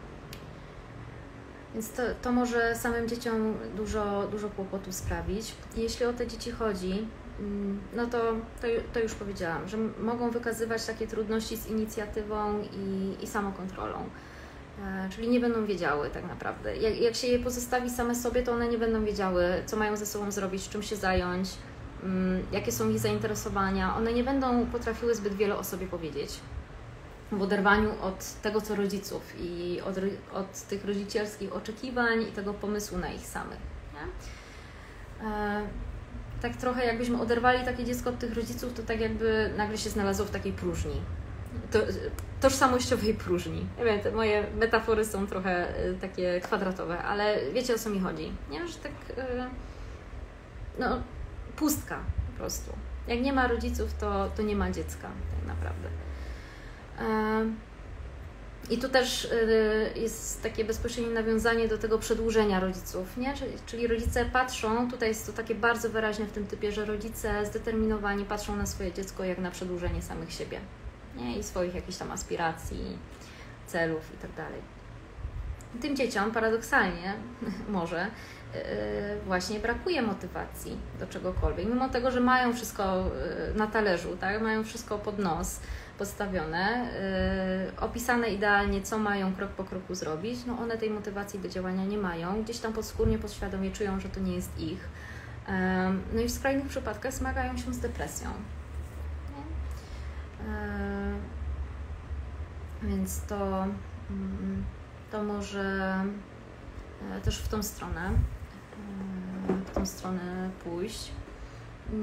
Więc to, to może samym dzieciom dużo, dużo kłopotu sprawić. Jeśli o te dzieci chodzi, no to, to, to już powiedziałam, że mogą wykazywać takie trudności z inicjatywą i, i samokontrolą. E, czyli nie będą wiedziały tak naprawdę. Jak, jak się je pozostawi same sobie, to one nie będą wiedziały, co mają ze sobą zrobić, czym się zająć, jakie są ich zainteresowania. One nie będą potrafiły zbyt wiele o sobie powiedzieć w oderwaniu od tego, co rodziców i od, od tych rodzicielskich oczekiwań i tego pomysłu na ich samych. Nie? E, tak trochę jakbyśmy oderwali takie dziecko od tych rodziców, to tak jakby nagle się znalazło w takiej próżni. To, tożsamościowej próżni. Nie wiem, te moje metafory są trochę takie kwadratowe, ale wiecie, o co mi chodzi. Nie? Że tak e, no pustka po prostu. Jak nie ma rodziców, to, to nie ma dziecka tak naprawdę. I tu też jest takie bezpośrednie nawiązanie do tego przedłużenia rodziców, nie? Czyli, czyli rodzice patrzą, tutaj jest to takie bardzo wyraźne w tym typie, że rodzice zdeterminowani patrzą na swoje dziecko jak na przedłużenie samych siebie, nie? I swoich jakichś tam aspiracji, celów i tak dalej. Tym dzieciom paradoksalnie może właśnie brakuje motywacji do czegokolwiek, mimo tego, że mają wszystko na talerzu, tak? Mają wszystko pod nos postawione, yy, opisane idealnie, co mają krok po kroku zrobić, no one tej motywacji do działania nie mają, gdzieś tam podskórnie, podświadomie czują, że to nie jest ich. Yy, no i w skrajnych przypadkach zmagają się z depresją. Yy, więc to, yy, to może yy, też w tą stronę, yy, w tą stronę pójść. Yy.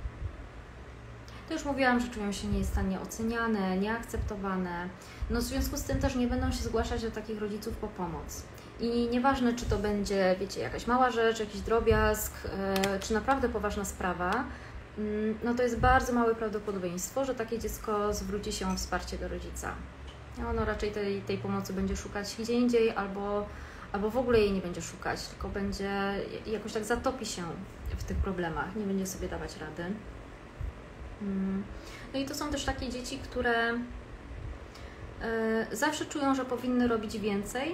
To już mówiłam, że czują się nieustannie oceniane, nieakceptowane. No w związku z tym też nie będą się zgłaszać do takich rodziców po pomoc. I nieważne, czy to będzie, wiecie, jakaś mała rzecz, jakiś drobiazg, yy, czy naprawdę poważna sprawa, yy, no to jest bardzo małe prawdopodobieństwo, że takie dziecko zwróci się o wsparcie do rodzica. Ono raczej tej, tej pomocy będzie szukać gdzie indziej, albo, albo w ogóle jej nie będzie szukać, tylko będzie jakoś tak zatopi się w tych problemach, nie będzie sobie dawać rady. No i to są też takie dzieci, które zawsze czują, że powinny robić więcej,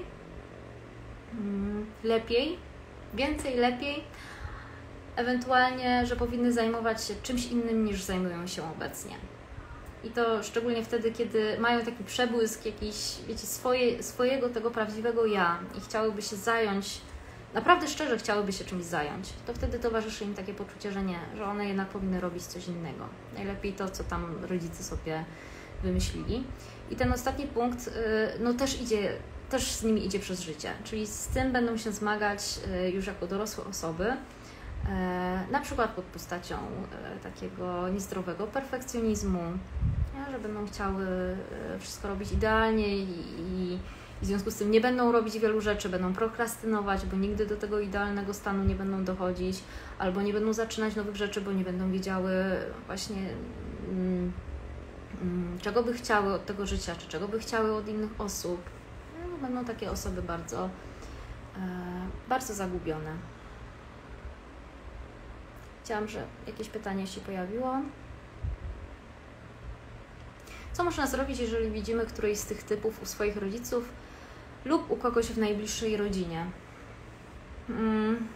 lepiej, więcej, lepiej, ewentualnie, że powinny zajmować się czymś innym niż zajmują się obecnie. I to szczególnie wtedy, kiedy mają taki przebłysk jakiś, wiecie, swoje, swojego tego prawdziwego ja i chciałyby się zająć, naprawdę szczerze chciałyby się czymś zająć, to wtedy towarzyszy im takie poczucie, że nie, że one jednak powinny robić coś innego. Najlepiej to, co tam rodzice sobie wymyślili. I ten ostatni punkt, no też idzie, też z nimi idzie przez życie, czyli z tym będą się zmagać już jako dorosłe osoby, na przykład pod postacią takiego niezdrowego perfekcjonizmu, że będą chciały wszystko robić idealnie i, i w związku z tym nie będą robić wielu rzeczy, będą prokrastynować, bo nigdy do tego idealnego stanu nie będą dochodzić, albo nie będą zaczynać nowych rzeczy, bo nie będą wiedziały właśnie mm, mm, czego by chciały od tego życia, czy czego by chciały od innych osób. No, będą takie osoby bardzo, e, bardzo zagubione. Chciałam, że jakieś pytanie się pojawiło. Co można zrobić, jeżeli widzimy któryś z tych typów u swoich rodziców lub u kogoś w najbliższej rodzinie? Hmm.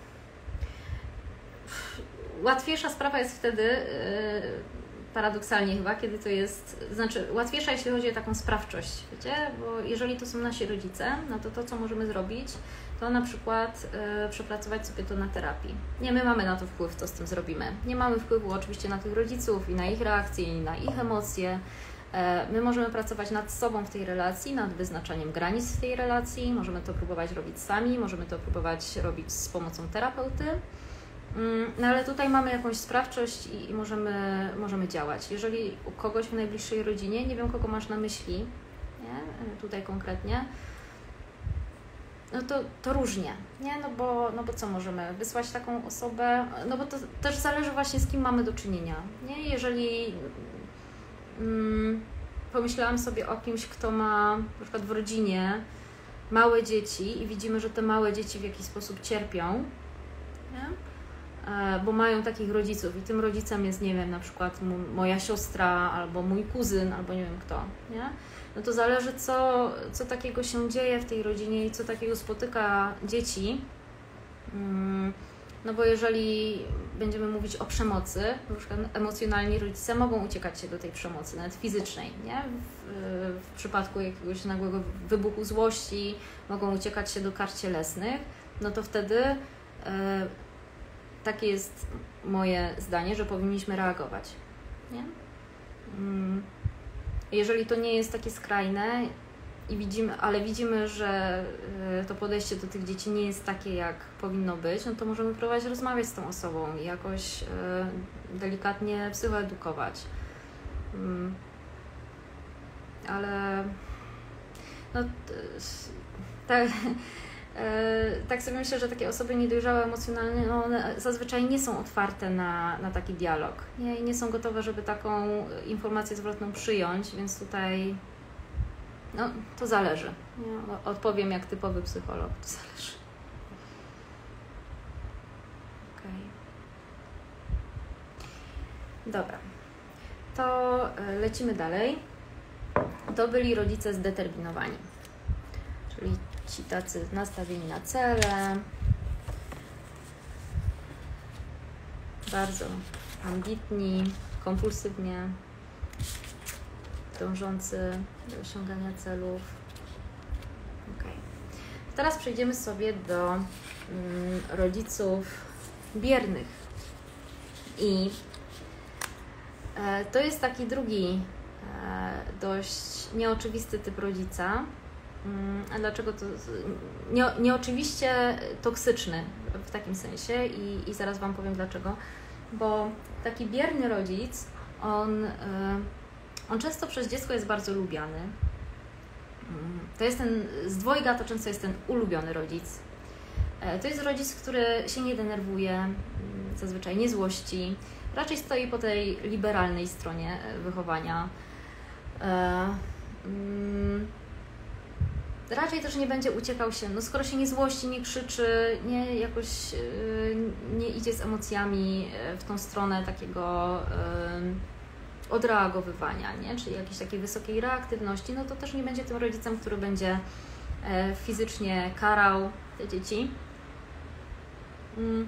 Łatwiejsza sprawa jest wtedy, yy, paradoksalnie chyba, kiedy to jest, znaczy łatwiejsza, jeśli chodzi o taką sprawczość, wiecie, bo jeżeli to są nasi rodzice, no to to, co możemy zrobić, to na przykład yy, przepracować sobie to na terapii. Nie, my mamy na to wpływ, co z tym zrobimy. Nie mamy wpływu oczywiście na tych rodziców i na ich reakcje, i na ich emocje. My możemy pracować nad sobą w tej relacji, nad wyznaczaniem granic w tej relacji, możemy to próbować robić sami, możemy to próbować robić z pomocą terapeuty, no ale tutaj mamy jakąś sprawczość i, i możemy, możemy działać. Jeżeli u kogoś w najbliższej rodzinie, nie wiem kogo masz na myśli, nie? Tutaj konkretnie, no to, to różnie, nie? No bo, no bo co możemy? Wysłać taką osobę, no bo to też zależy właśnie z kim mamy do czynienia, nie? Jeżeli Hmm, pomyślałam sobie o kimś, kto ma na przykład w rodzinie małe dzieci i widzimy, że te małe dzieci w jakiś sposób cierpią, nie? E, bo mają takich rodziców i tym rodzicem jest, nie wiem, na przykład m- moja siostra albo mój kuzyn, albo nie wiem kto, nie? No to zależy, co, co takiego się dzieje w tej rodzinie i co takiego spotyka dzieci. Hmm. No bo jeżeli będziemy mówić o przemocy, na przykład emocjonalni rodzice mogą uciekać się do tej przemocy, nawet fizycznej, nie? W, w przypadku jakiegoś nagłego wybuchu złości mogą uciekać się do kar cielesnych, no to wtedy e, takie jest moje zdanie, że powinniśmy reagować, nie? Mm. Jeżeli to nie jest takie skrajne, i widzimy, ale widzimy, że to podejście do tych dzieci nie jest takie, jak powinno być, no to możemy próbować rozmawiać z tą osobą i jakoś delikatnie psychoedukować. Ale no, tak, tak sobie myślę, że takie osoby niedojrzałe emocjonalnie, no one zazwyczaj nie są otwarte na, na taki dialog, nie? I nie są gotowe, żeby taką informację zwrotną przyjąć, więc tutaj No, to zależy. Nie? Odpowiem jak typowy psycholog, to zależy. Okej. Dobra. To lecimy dalej. To byli rodzice zdeterminowani. Czyli ci tacy nastawieni na cele, bardzo ambitni, kompulsywnie dążący do osiągania celów. Okay. Teraz przejdziemy sobie do mm, rodziców biernych. I e, to jest taki drugi e, dość nieoczywisty typ rodzica. A dlaczego to? Nie, nieoczywiście toksyczny w takim sensie i, i zaraz Wam powiem dlaczego. Bo taki bierny rodzic, on, on często przez dziecko jest bardzo lubiany. To jest ten, z dwojga to często jest ten ulubiony rodzic. To jest rodzic, który się nie denerwuje, zazwyczaj nie złości, raczej stoi po tej liberalnej stronie wychowania. Raczej też nie będzie uciekał się, no skoro się nie złości, nie krzyczy, nie jakoś yy, nie idzie z emocjami w tą stronę takiego yy, odreagowywania, nie? Czyli jakiejś takiej wysokiej reaktywności, no to też nie będzie tym rodzicem, który będzie yy, fizycznie karał te dzieci. Yy.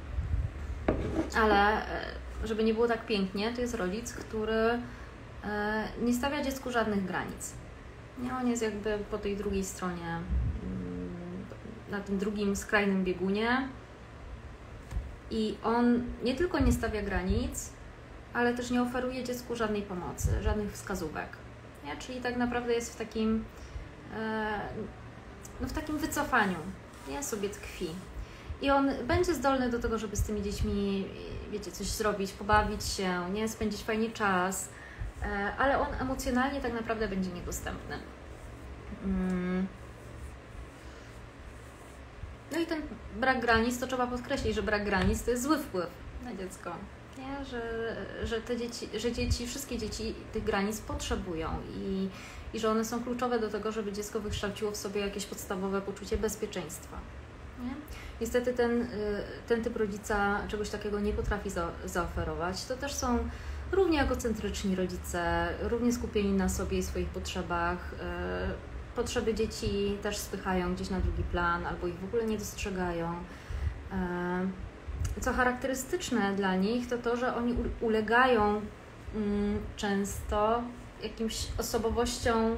Ale yy, żeby nie było tak pięknie, to jest rodzic, który yy, nie stawia dziecku żadnych granic. Nie, on jest jakby po tej drugiej stronie, na tym drugim skrajnym biegunie i on nie tylko nie stawia granic, ale też nie oferuje dziecku żadnej pomocy, żadnych wskazówek. Nie? Czyli tak naprawdę jest w takim, no w takim wycofaniu, nie? Sobie tkwi. I on będzie zdolny do tego, żeby z tymi dziećmi, wiecie, coś zrobić, pobawić się, nie? Spędzić fajnie czas, ale on emocjonalnie tak naprawdę będzie niedostępny. No i ten brak granic, to trzeba podkreślić, że brak granic to jest zły wpływ na dziecko, nie? Że, że te dzieci, że dzieci, wszystkie dzieci tych granic potrzebują i, i że one są kluczowe do tego, żeby dziecko wykształciło w sobie jakieś podstawowe poczucie bezpieczeństwa. Nie? Niestety ten, ten typ rodzica czegoś takiego nie potrafi za, zaoferować. To też są równie egocentryczni rodzice, równie skupieni na sobie i swoich potrzebach. Potrzeby dzieci też spychają gdzieś na drugi plan albo ich w ogóle nie dostrzegają. Co charakterystyczne dla nich to to, że oni ulegają często jakimś osobowościom,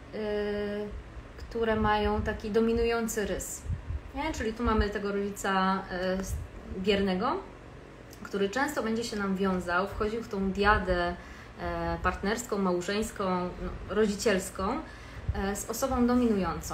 które mają taki dominujący rys. Nie? Czyli tu mamy tego rodzica biernego, który często będzie się nam wiązał, wchodził w tą diadę partnerską, małżeńską, no, rodzicielską z osobą dominującą.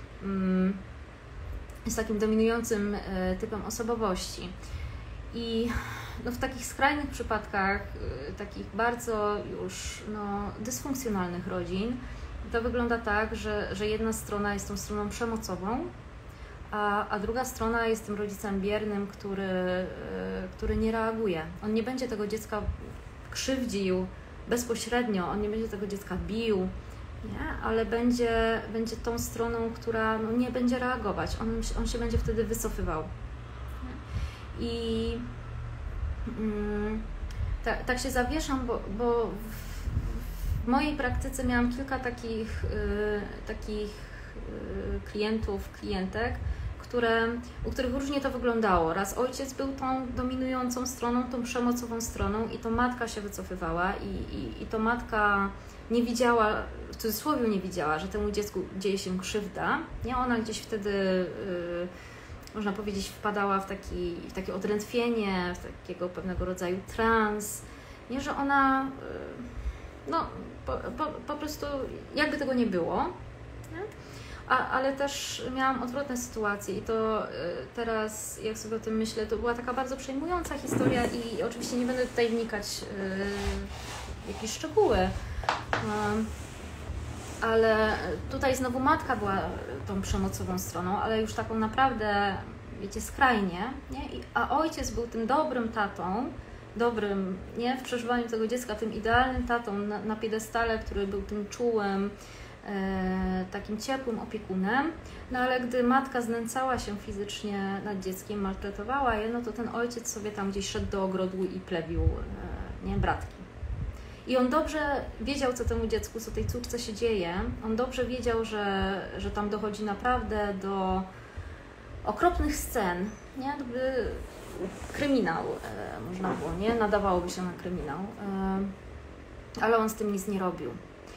Z takim dominującym typem osobowości. I no, w takich skrajnych przypadkach, takich bardzo już no, dysfunkcjonalnych rodzin, to wygląda tak, że, że jedna strona jest tą stroną przemocową, A, a druga strona jest tym rodzicem biernym, który, który nie reaguje. On nie będzie tego dziecka krzywdził bezpośrednio, on nie będzie tego dziecka bił, nie? Ale będzie, będzie tą stroną, która no, nie będzie reagować. On, on się będzie wtedy wycofywał. Nie? I mm, tak, tak się zawieszam, bo, bo w, w mojej praktyce miałam kilka takich, y, takich y, klientów, klientek, Które, u których różnie to wyglądało. Raz ojciec był tą dominującą stroną, tą przemocową stroną i to matka się wycofywała i, i, i to matka nie widziała, w cudzysłowie nie widziała, że temu dziecku dzieje się krzywda. Nie? Ona gdzieś wtedy, yy, można powiedzieć, wpadała w, taki, w takie odrętwienie, w takiego pewnego rodzaju trans. Nie? Że ona yy, no, po, po, po prostu jakby tego nie było. Nie? A, ale też miałam odwrotne sytuacje i to y, teraz, jak sobie o tym myślę, to była taka bardzo przejmująca historia i oczywiście nie będę tutaj wnikać y, w jakieś szczegóły, y, ale tutaj znowu matka była tą przemocową stroną, ale już taką naprawdę, wiecie, skrajnie, nie? I, a ojciec był tym dobrym tatą, dobrym, nie? W przeżywaniu tego dziecka, tym idealnym tatą na, na piedestale, który był tym czułym, takim ciepłym opiekunem, no ale gdy matka znęcała się fizycznie nad dzieckiem, maltretowała je, no to ten ojciec sobie tam gdzieś szedł do ogrodu i plebił, nie, bratki. I on dobrze wiedział, co temu dziecku, co tej córce się dzieje. On dobrze wiedział, że, że tam dochodzi naprawdę do okropnych scen, nie? To by kryminał e, można było, nie? Nadawałoby się na kryminał. E, ale on z tym nic nie robił.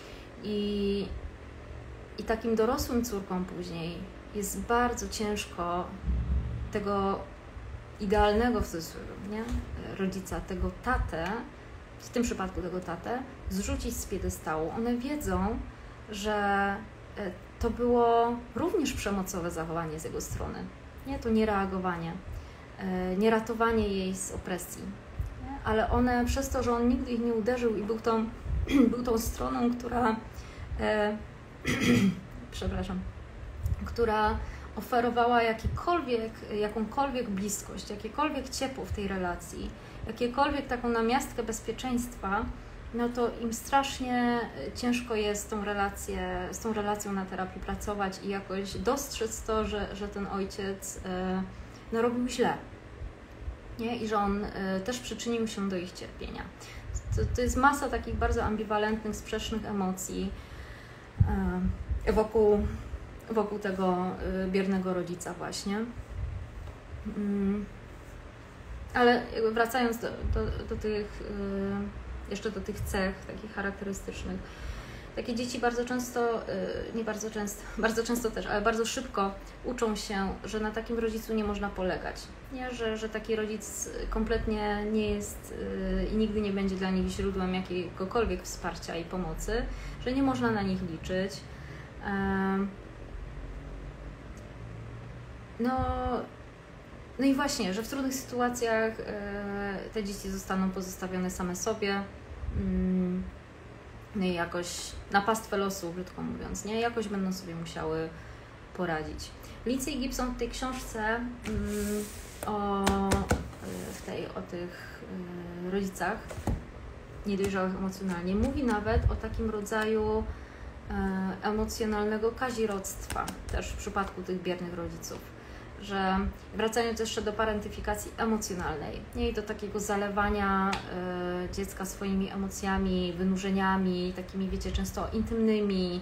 I, I takim dorosłym córkom później jest bardzo ciężko tego idealnego w cudzysłowie, nie? rodzica, tego tatę, w tym przypadku tego tatę, zrzucić z piedestału. One wiedzą, że to było również przemocowe zachowanie z jego strony. Nie? To niereagowanie, nie ratowanie jej z opresji. Nie? Ale one przez to, że on nigdy ich nie uderzył i był tą, był tą stroną, która e, przepraszam, która oferowała jakikolwiek, jakąkolwiek bliskość, jakiekolwiek ciepło w tej relacji, jakiekolwiek taką namiastkę bezpieczeństwa, no to im strasznie ciężko jest tą relację, z tą relacją na terapii pracować i jakoś dostrzec to, że, że ten ojciec e, no, robił źle, nie? I że on e, też przyczynił się do ich cierpienia. To, to jest masa takich bardzo ambiwalentnych, sprzecznych emocji e, wokół, wokół tego e, biernego rodzica właśnie. Mm. Ale wracając do, do, do tych, yy, jeszcze do tych cech takich charakterystycznych, takie dzieci bardzo często, yy, nie bardzo często, bardzo często też, ale bardzo szybko uczą się, że na takim rodzicu nie można polegać, nie? Że, że taki rodzic kompletnie nie jest yy, i nigdy nie będzie dla nich źródłem jakiegokolwiek wsparcia i pomocy, że nie można na nich liczyć. Yy. No... No i właśnie, że w trudnych sytuacjach e, te dzieci zostaną pozostawione same sobie, mm, no i jakoś na pastwę losu, brzydko mówiąc, nie? Jakoś będą sobie musiały poradzić. Lindsay Gibson w tej książce mm, o, w tej, o tych e, rodzicach niedojrzałych emocjonalnie mówi nawet o takim rodzaju e, emocjonalnego kazirodztwa, też w przypadku tych biernych rodziców. Że wracając jeszcze do parentyfikacji emocjonalnej, nie? I do takiego zalewania y, dziecka swoimi emocjami, wynurzeniami, takimi, wiecie, często intymnymi.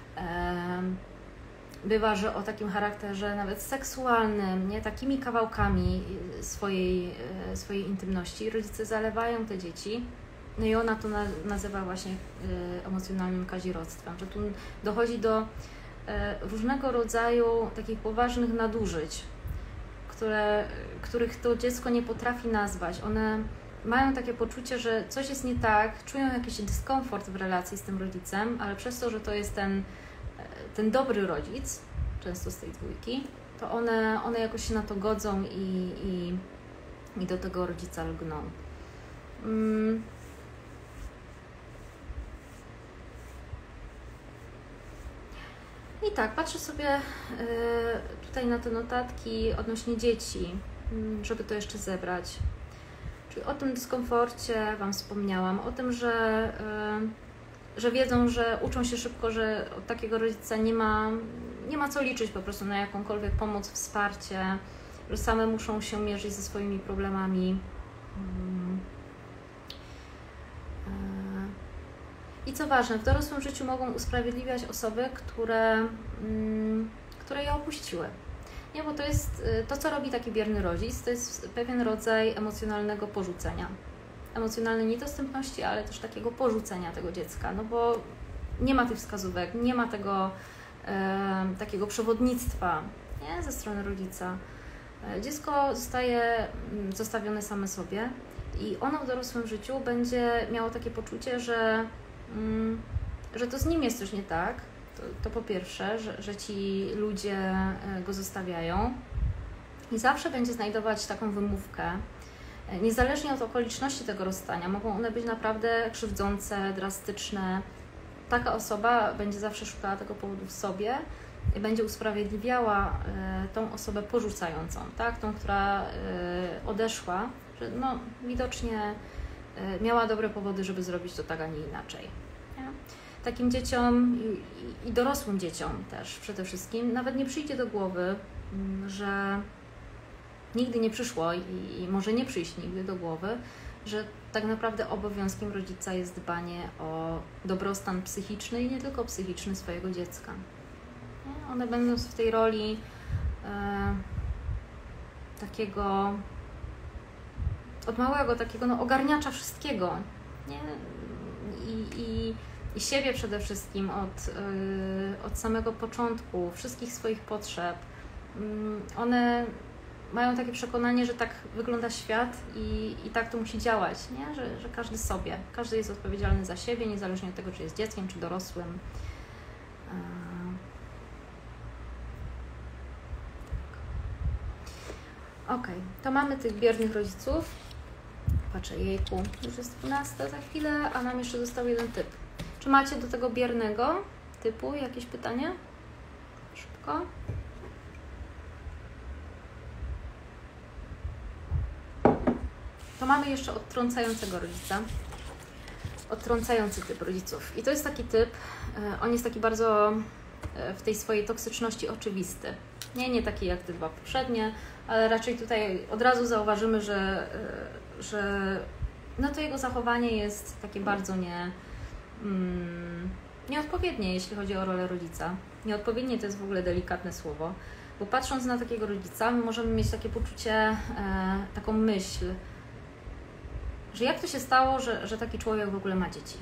Y, bywa, że o takim charakterze nawet seksualnym, nie? Takimi kawałkami swojej, y, swojej intymności rodzice zalewają te dzieci. No i ona to na, nazywa właśnie y, emocjonalnym kazirodztwem, że tu dochodzi do y, różnego rodzaju takich poważnych nadużyć, które, których to dziecko nie potrafi nazwać. One mają takie poczucie, że coś jest nie tak, czują jakiś dyskomfort w relacji z tym rodzicem, ale przez to, że to jest ten, ten dobry rodzic, często z tej dwójki, to one, one jakoś się na to godzą i, i, i do tego rodzica lgną. Mm. I tak, patrzę sobie y, tutaj na te notatki odnośnie dzieci, y, żeby to jeszcze zebrać. Czyli o tym dyskomforcie Wam wspomniałam, o tym, że, y, że wiedzą, że uczą się szybko, że od takiego rodzica nie ma, nie ma co liczyć po prostu na jakąkolwiek pomoc, wsparcie, że same muszą się mierzyć ze swoimi problemami. Y, I co ważne, w dorosłym życiu mogą usprawiedliwiać osoby, które, mm, które je opuściły. Nie, bo to jest to, co robi taki bierny rodzic, to jest pewien rodzaj emocjonalnego porzucenia. Emocjonalnej niedostępności, ale też takiego porzucenia tego dziecka, no bo nie ma tych wskazówek, nie ma tego e, takiego przewodnictwa, nie, ze strony rodzica. Dziecko zostaje zostawione same sobie i ono w dorosłym życiu będzie miało takie poczucie, że że to z nim jest coś nie tak, to, to po pierwsze, że, że ci ludzie go zostawiają i zawsze będzie znajdować taką wymówkę, niezależnie od okoliczności tego rozstania, mogą one być naprawdę krzywdzące, drastyczne. Taka osoba będzie zawsze szukała tego powodu w sobie i będzie usprawiedliwiała tą osobę porzucającą, tak? Tą, która odeszła, że no, widocznie miała dobre powody, żeby zrobić to tak, a nie inaczej. Nie? takim dzieciom i, i dorosłym dzieciom też przede wszystkim nawet nie przyjdzie do głowy, że nigdy nie przyszło i, i może nie przyjść nigdy do głowy, że tak naprawdę obowiązkiem rodzica jest dbanie o dobrostan psychiczny i nie tylko psychiczny swojego dziecka. Nie? One będąc w tej roli e, takiego od małego takiego no, ogarniacza wszystkiego, nie? I, i, i siebie przede wszystkim od, yy, od samego początku, wszystkich swoich potrzeb. Yy, one mają takie przekonanie, że tak wygląda świat i, i tak to musi działać, nie? Że, że każdy sobie, każdy jest odpowiedzialny za siebie, niezależnie od tego, czy jest dzieckiem, czy dorosłym. Yy. Ok, to mamy tych biernych rodziców. Patrzę, jejku, już jest dwunasta za chwilę, a nam jeszcze został jeden typ. Czy macie do tego biernego typu jakieś pytania? Szybko. To mamy jeszcze odtrącającego rodzica. Odtrącający typ rodziców. I to jest taki typ, on jest taki bardzo w tej swojej toksyczności oczywisty. Nie, nie taki jak te dwa poprzednie, ale raczej tutaj od razu zauważymy, że, że no to jego zachowanie jest takie bardzo nie, mm, nieodpowiednie, jeśli chodzi o rolę rodzica. Nieodpowiednie to jest w ogóle delikatne słowo, bo patrząc na takiego rodzica, my możemy mieć takie poczucie, e, taką myśl, że jak to się stało, że, że taki człowiek w ogóle ma dzieci.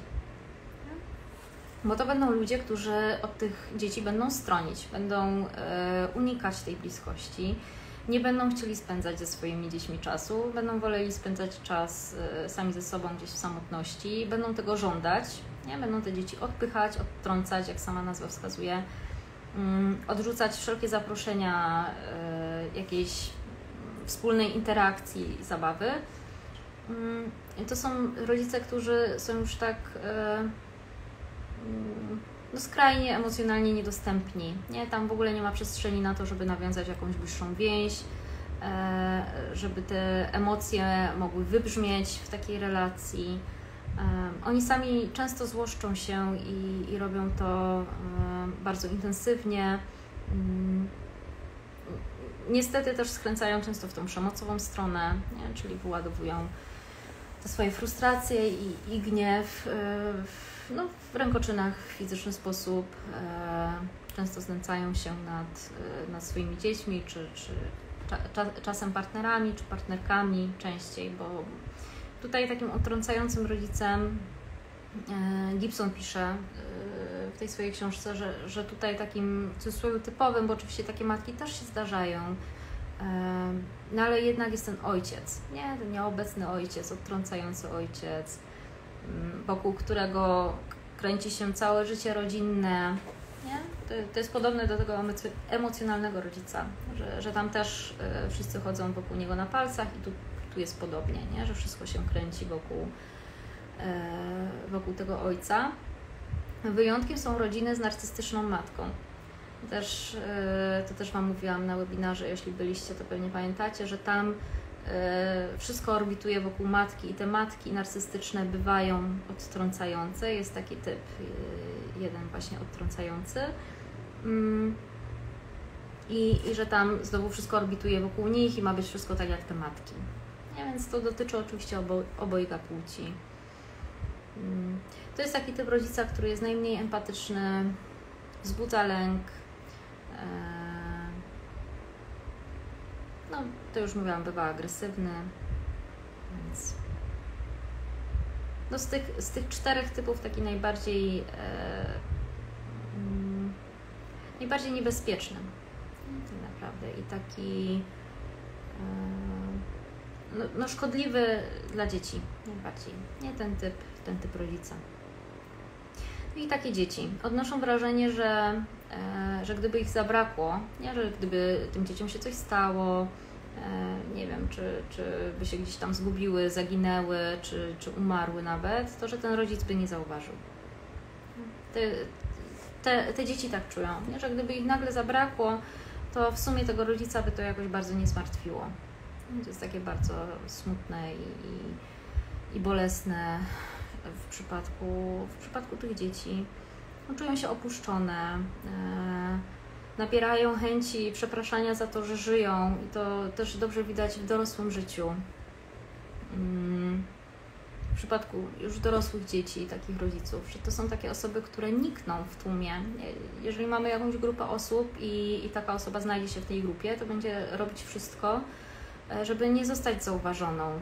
Bo to będą ludzie, którzy od tych dzieci będą stronić, będą e, unikać tej bliskości, nie będą chcieli spędzać ze swoimi dziećmi czasu, będą woleli spędzać czas e, sami ze sobą gdzieś w samotności, będą tego żądać, nie? Będą te dzieci odpychać, odtrącać, jak sama nazwa wskazuje, um, odrzucać wszelkie zaproszenia e, jakiejś wspólnej interakcji i zabawy. Um, i to są rodzice, którzy są już tak... E, no skrajnie emocjonalnie niedostępni. Nie? Tam w ogóle nie ma przestrzeni na to, żeby nawiązać jakąś bliższą więź, e, żeby te emocje mogły wybrzmieć w takiej relacji. E, oni sami często złoszczą się i, i robią to e, bardzo intensywnie. Mm, niestety też skręcają często w tą przemocową stronę, nie? Czyli wyładowują te swoje frustracje i, i gniew e, w No, w rękoczynach w fizyczny sposób, e, często znęcają się nad, e, nad swoimi dziećmi, czy, czy cza, cza, czasem partnerami, czy partnerkami częściej, bo tutaj takim odtrącającym rodzicem e, Gibson pisze e, w tej swojej książce, że, że tutaj takim w cudzysłowie typowym, bo oczywiście takie matki też się zdarzają, e, no ale jednak jest ten ojciec, nie? Ten nieobecny ojciec, odtrącający ojciec, wokół którego kręci się całe życie rodzinne. Nie? To, to jest podobne do tego emocjonalnego rodzica, że, że tam też y, wszyscy chodzą wokół niego na palcach i tu, tu jest podobnie, nie? Że wszystko się kręci wokół, y, wokół tego ojca. Wyjątkiem są rodziny z narcystyczną matką. Też, y, to też Wam mówiłam na webinarze, jeśli byliście, to pewnie pamiętacie, że tam wszystko orbituje wokół matki i te matki narcystyczne bywają odtrącające. Jest taki typ, jeden właśnie odtrącający. I, i że tam znowu wszystko orbituje wokół nich i ma być wszystko tak jak te matki. Nie, więc to dotyczy oczywiście obo, obojga płci. To jest taki typ rodzica, który jest najmniej empatyczny, wzbudza lęk. No, to już mówiłam, bywa agresywny, więc no z tych, z tych czterech typów taki najbardziej e, mm, najbardziej niebezpieczny tak naprawdę i taki e, no, no szkodliwy dla dzieci najbardziej, nie ten typ, ten typ rodzica. I takie dzieci odnoszą wrażenie, że, e, że gdyby ich zabrakło, nie, że gdyby tym dzieciom się coś stało, e, nie wiem, czy, czy by się gdzieś tam zgubiły, zaginęły, czy, czy umarły nawet, to że ten rodzic by nie zauważył. Te, te, te dzieci tak czują, nie, że gdyby ich nagle zabrakło, to w sumie tego rodzica by to jakoś bardzo nie zmartwiło. To jest takie bardzo smutne i, i, i bolesne w przypadku, w przypadku tych dzieci. no, czują się opuszczone, nabierają chęci przepraszania za to, że żyją i to też dobrze widać w dorosłym życiu. W przypadku już dorosłych dzieci, takich rodziców, że to są takie osoby, które nikną w tłumie. Jeżeli mamy jakąś grupę osób i, i taka osoba znajdzie się w tej grupie, to będzie robić wszystko, żeby nie zostać zauważoną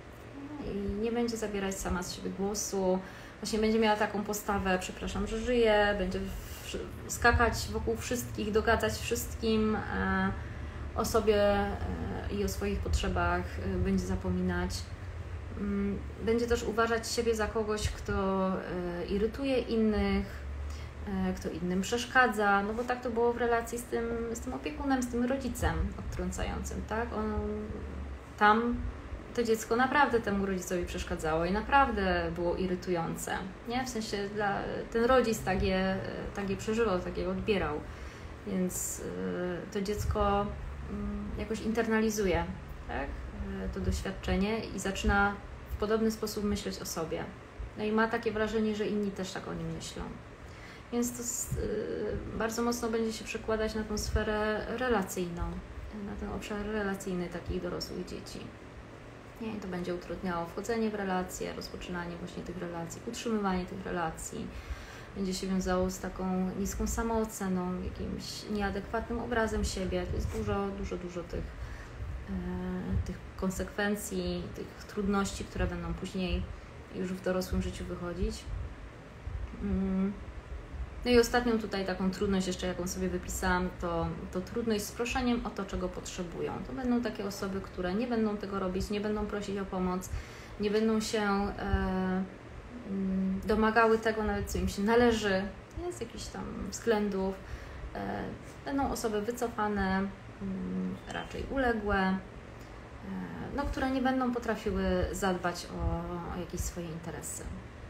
i nie będzie zabierać sama z siebie głosu. Właśnie będzie miała taką postawę, przepraszam, że żyje, będzie skakać wokół wszystkich, dogadzać wszystkim o sobie i o swoich potrzebach, będzie zapominać. Będzie też uważać siebie za kogoś, kto irytuje innych, kto innym przeszkadza, no bo tak to było w relacji z tym, z tym opiekunem, z tym rodzicem odtrącającym, tak? On, tam to dziecko naprawdę temu rodzicowi przeszkadzało i naprawdę było irytujące, nie? W sensie dla, ten rodzic tak je, tak je przeżywał, tak je odbierał, więc to dziecko jakoś internalizuje, tak? To doświadczenie i zaczyna w podobny sposób myśleć o sobie. No i ma takie wrażenie, że inni też tak o nim myślą. Więc to z, y, bardzo mocno będzie się przekładać na tą sferę relacyjną, na ten obszar relacyjny takich dorosłych dzieci. Nie, to będzie utrudniało wchodzenie w relacje, rozpoczynanie właśnie tych relacji, utrzymywanie tych relacji. Będzie się wiązało z taką niską samooceną, jakimś nieadekwatnym obrazem siebie. To jest dużo, dużo, dużo tych, e, tych konsekwencji, tych trudności, które będą później już w dorosłym życiu wychodzić. Mm. No i ostatnią tutaj taką trudność jeszcze, jaką sobie wypisałam, to, to trudność z proszeniem o to, czego potrzebują. To będą takie osoby, które nie będą tego robić, nie będą prosić o pomoc, nie będą się e, domagały tego nawet, co im się należy, nie, z jakichś tam względów. E, będą osoby wycofane, m, raczej uległe, e, no, które nie będą potrafiły zadbać o, o jakieś swoje interesy.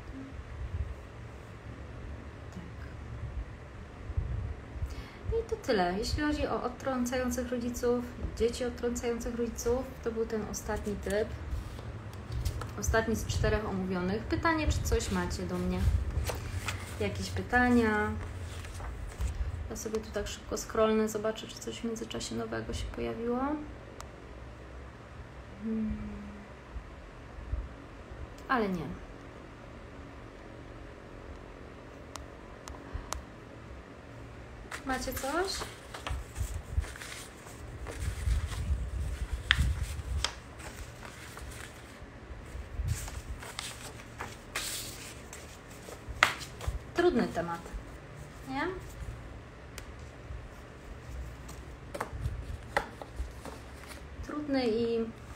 I to tyle. Jeśli chodzi o odtrącających rodziców, dzieci odtrącających rodziców, to był ten ostatni typ. Ostatni z czterech omówionych. Pytanie, czy coś macie do mnie? Jakieś pytania? Ja sobie tu tak szybko scrollnę, zobaczę, czy coś w międzyczasie nowego się pojawiło. Hmm. Ale nie. Macie coś? Trudny temat, nie? Trudny i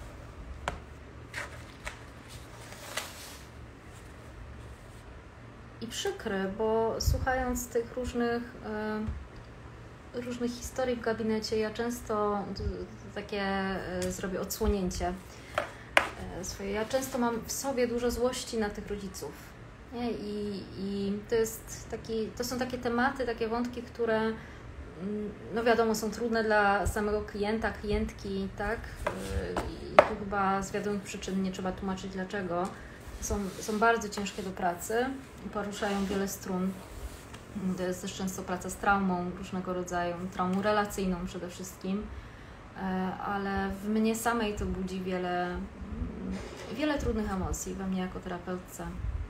i przykry, bo słuchając tych różnych yy, różnych historii w gabinecie, ja często takie zrobię odsłonięcie swoje. Ja często mam w sobie dużo złości na tych rodziców. Nie? I, i to jest taki, to są takie tematy, takie wątki, które no wiadomo, są trudne dla samego klienta, klientki, tak? I tu chyba z wiadomych przyczyn nie trzeba tłumaczyć dlaczego. Są, są bardzo ciężkie do pracy, poruszają wiele strun. To jest też często praca z traumą różnego rodzaju, traumą relacyjną przede wszystkim, ale w mnie samej to budzi wiele, wiele trudnych emocji we mnie jako terapeutce.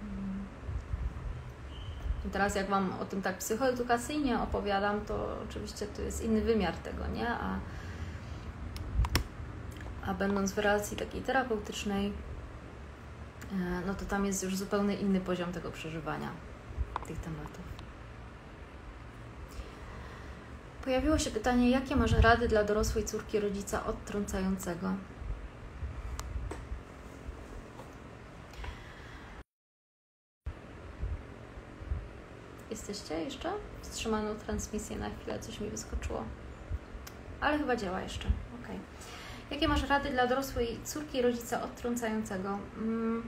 I teraz jak Wam o tym tak psychoedukacyjnie opowiadam, to oczywiście to jest inny wymiar tego, nie? A, a będąc w relacji takiej terapeutycznej, no to tam jest już zupełnie inny poziom tego przeżywania tych tematów. Pojawiło się pytanie, jakie masz rady dla dorosłej córki rodzica odtrącającego? Jesteście jeszcze? Wstrzymano transmisję na chwilę, coś mi wyskoczyło. Ale chyba działa jeszcze. Okay. Jakie masz rady dla dorosłej córki rodzica odtrącającego? Hmm.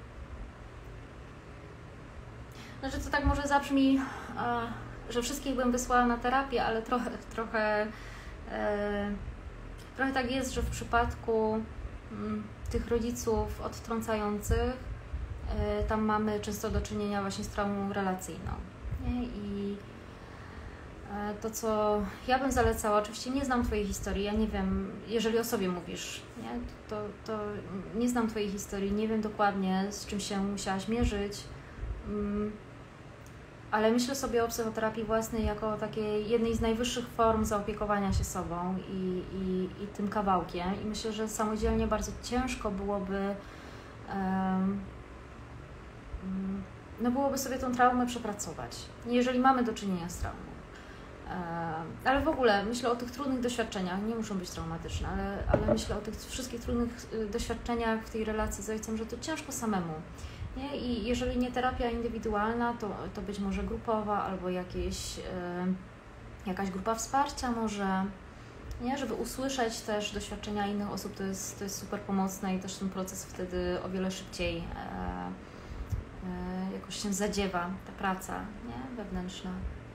Znaczy to tak może zabrzmi, że wszystkich bym wysłała na terapię, ale trochę, trochę, e, trochę tak jest, że w przypadku m, tych rodziców odtrącających e, tam mamy często do czynienia właśnie z traumą relacyjną. Nie? I to, co ja bym zalecała, oczywiście nie znam Twojej historii, ja nie wiem, jeżeli o sobie mówisz, nie? To, to nie znam Twojej historii, nie wiem dokładnie, z czym się musiałaś mierzyć, ale myślę sobie o psychoterapii własnej jako o takiej jednej z najwyższych form zaopiekowania się sobą i, i, i tym kawałkiem. I myślę, że samodzielnie bardzo ciężko byłoby um, no byłoby sobie tą traumę przepracować, jeżeli mamy do czynienia z traumą. Ale w ogóle myślę o tych trudnych doświadczeniach, nie muszą być traumatyczne, ale, ale myślę o tych wszystkich trudnych doświadczeniach w tej relacji z ojcem, że to ciężko samemu. Nie? I jeżeli nie terapia indywidualna, to, to być może grupowa albo jakieś, yy, jakaś grupa wsparcia może, nie? Żeby usłyszeć też doświadczenia innych osób, to jest, to jest super pomocne i też ten proces wtedy o wiele szybciej yy, yy, jakoś się zadziewa, ta praca, nie? Wewnętrzna.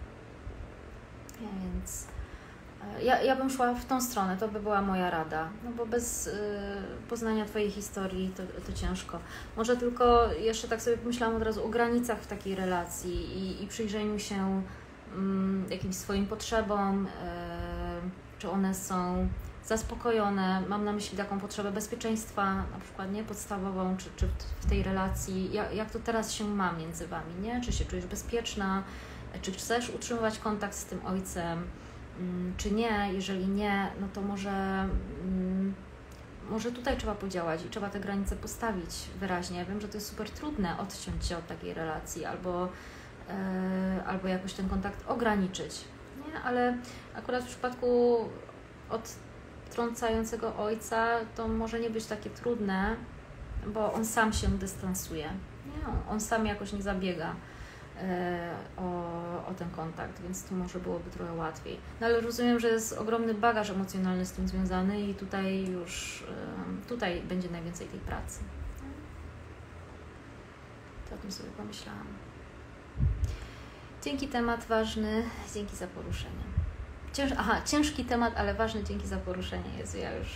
Więc ja, ja bym szła w tą stronę, to by była moja rada, no bo bez y, poznania Twojej historii to, to ciężko. Może tylko jeszcze tak sobie pomyślałam od razu o granicach w takiej relacji i, i przyjrzeniu się y, jakimś swoim potrzebom, y, czy one są zaspokojone. Mam na myśli taką potrzebę bezpieczeństwa, na przykład nie podstawową, czy, czy w tej relacji, jak, jak to teraz się ma między Wami, nie? Czy się czujesz bezpieczna, czy chcesz utrzymywać kontakt z tym ojcem, czy nie. Jeżeli nie, no to może, może tutaj trzeba podziałać i trzeba te granice postawić wyraźnie. Ja wiem, że to jest super trudne odciąć się od takiej relacji albo, yy, albo jakoś ten kontakt ograniczyć, nie? Ale akurat w przypadku odtrącającego ojca to może nie być takie trudne, bo on sam się dystansuje, nie? On sam jakoś nie zabiega O, o ten kontakt, więc tu może byłoby trochę łatwiej. No ale rozumiem, że jest ogromny bagaż emocjonalny z tym związany i tutaj już tutaj będzie najwięcej tej pracy. To o tym sobie pomyślałam. Dzięki, temat ważny, dzięki za poruszenie. Cięż, aha, ciężki temat, ale ważny, dzięki za poruszenie. Jezu, ja już...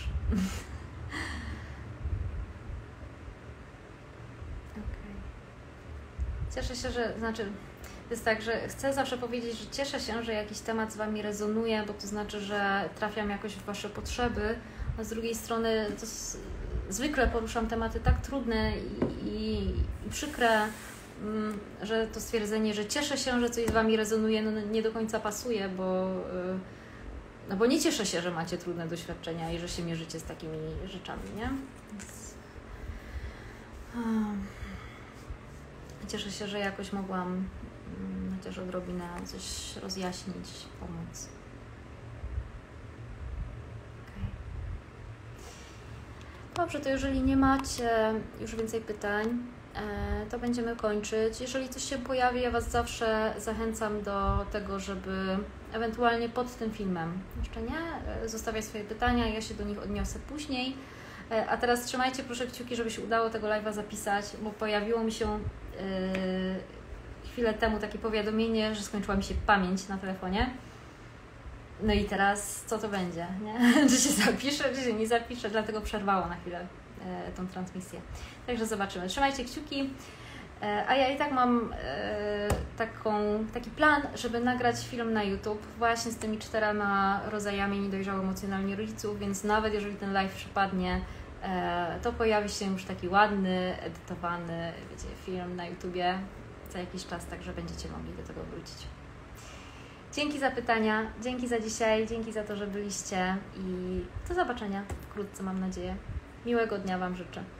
Cieszę się, że, znaczy, jest tak, że chcę zawsze powiedzieć, że cieszę się, że jakiś temat z Wami rezonuje, bo to znaczy, że trafiam jakoś w Wasze potrzeby, a z drugiej strony to z, zwykle poruszam tematy tak trudne i, i, i przykre, mm, że to stwierdzenie, że cieszę się, że coś z Wami rezonuje, no nie do końca pasuje, bo, yy, no bo nie cieszę się, że macie trudne doświadczenia i że się mierzycie z takimi rzeczami, nie? Więc, um. Cieszę się, że jakoś mogłam um, chociaż odrobinę coś rozjaśnić, pomóc. Okay. Dobrze, to jeżeli nie macie już więcej pytań, e, to będziemy kończyć. Jeżeli coś się pojawi, ja Was zawsze zachęcam do tego, żeby ewentualnie pod tym filmem, jeszcze nie, zostawiać swoje pytania, ja się do nich odniosę później. E, a teraz trzymajcie proszę kciuki, żeby się udało tego live'a zapisać, bo pojawiło mi się Yy, chwilę temu takie powiadomienie, że skończyła mi się pamięć na telefonie. No i teraz co to będzie, nie? Czy się zapisze, czy się nie zapisze, dlatego przerwało na chwilę yy, tą transmisję. Także zobaczymy. Trzymajcie kciuki. Yy, a ja i tak mam yy, taką, taki plan, żeby nagrać film na YouTube właśnie z tymi czterema rodzajami niedojrzałych emocjonalnie rodziców, więc nawet jeżeli ten live przypadnie, to pojawi się już taki ładny, edytowany, wiecie, film na YouTubie za jakiś czas, także będziecie mogli do tego wrócić. Dzięki za pytania, dzięki za dzisiaj, dzięki za to, że byliście i do zobaczenia wkrótce, mam nadzieję. Miłego dnia Wam życzę.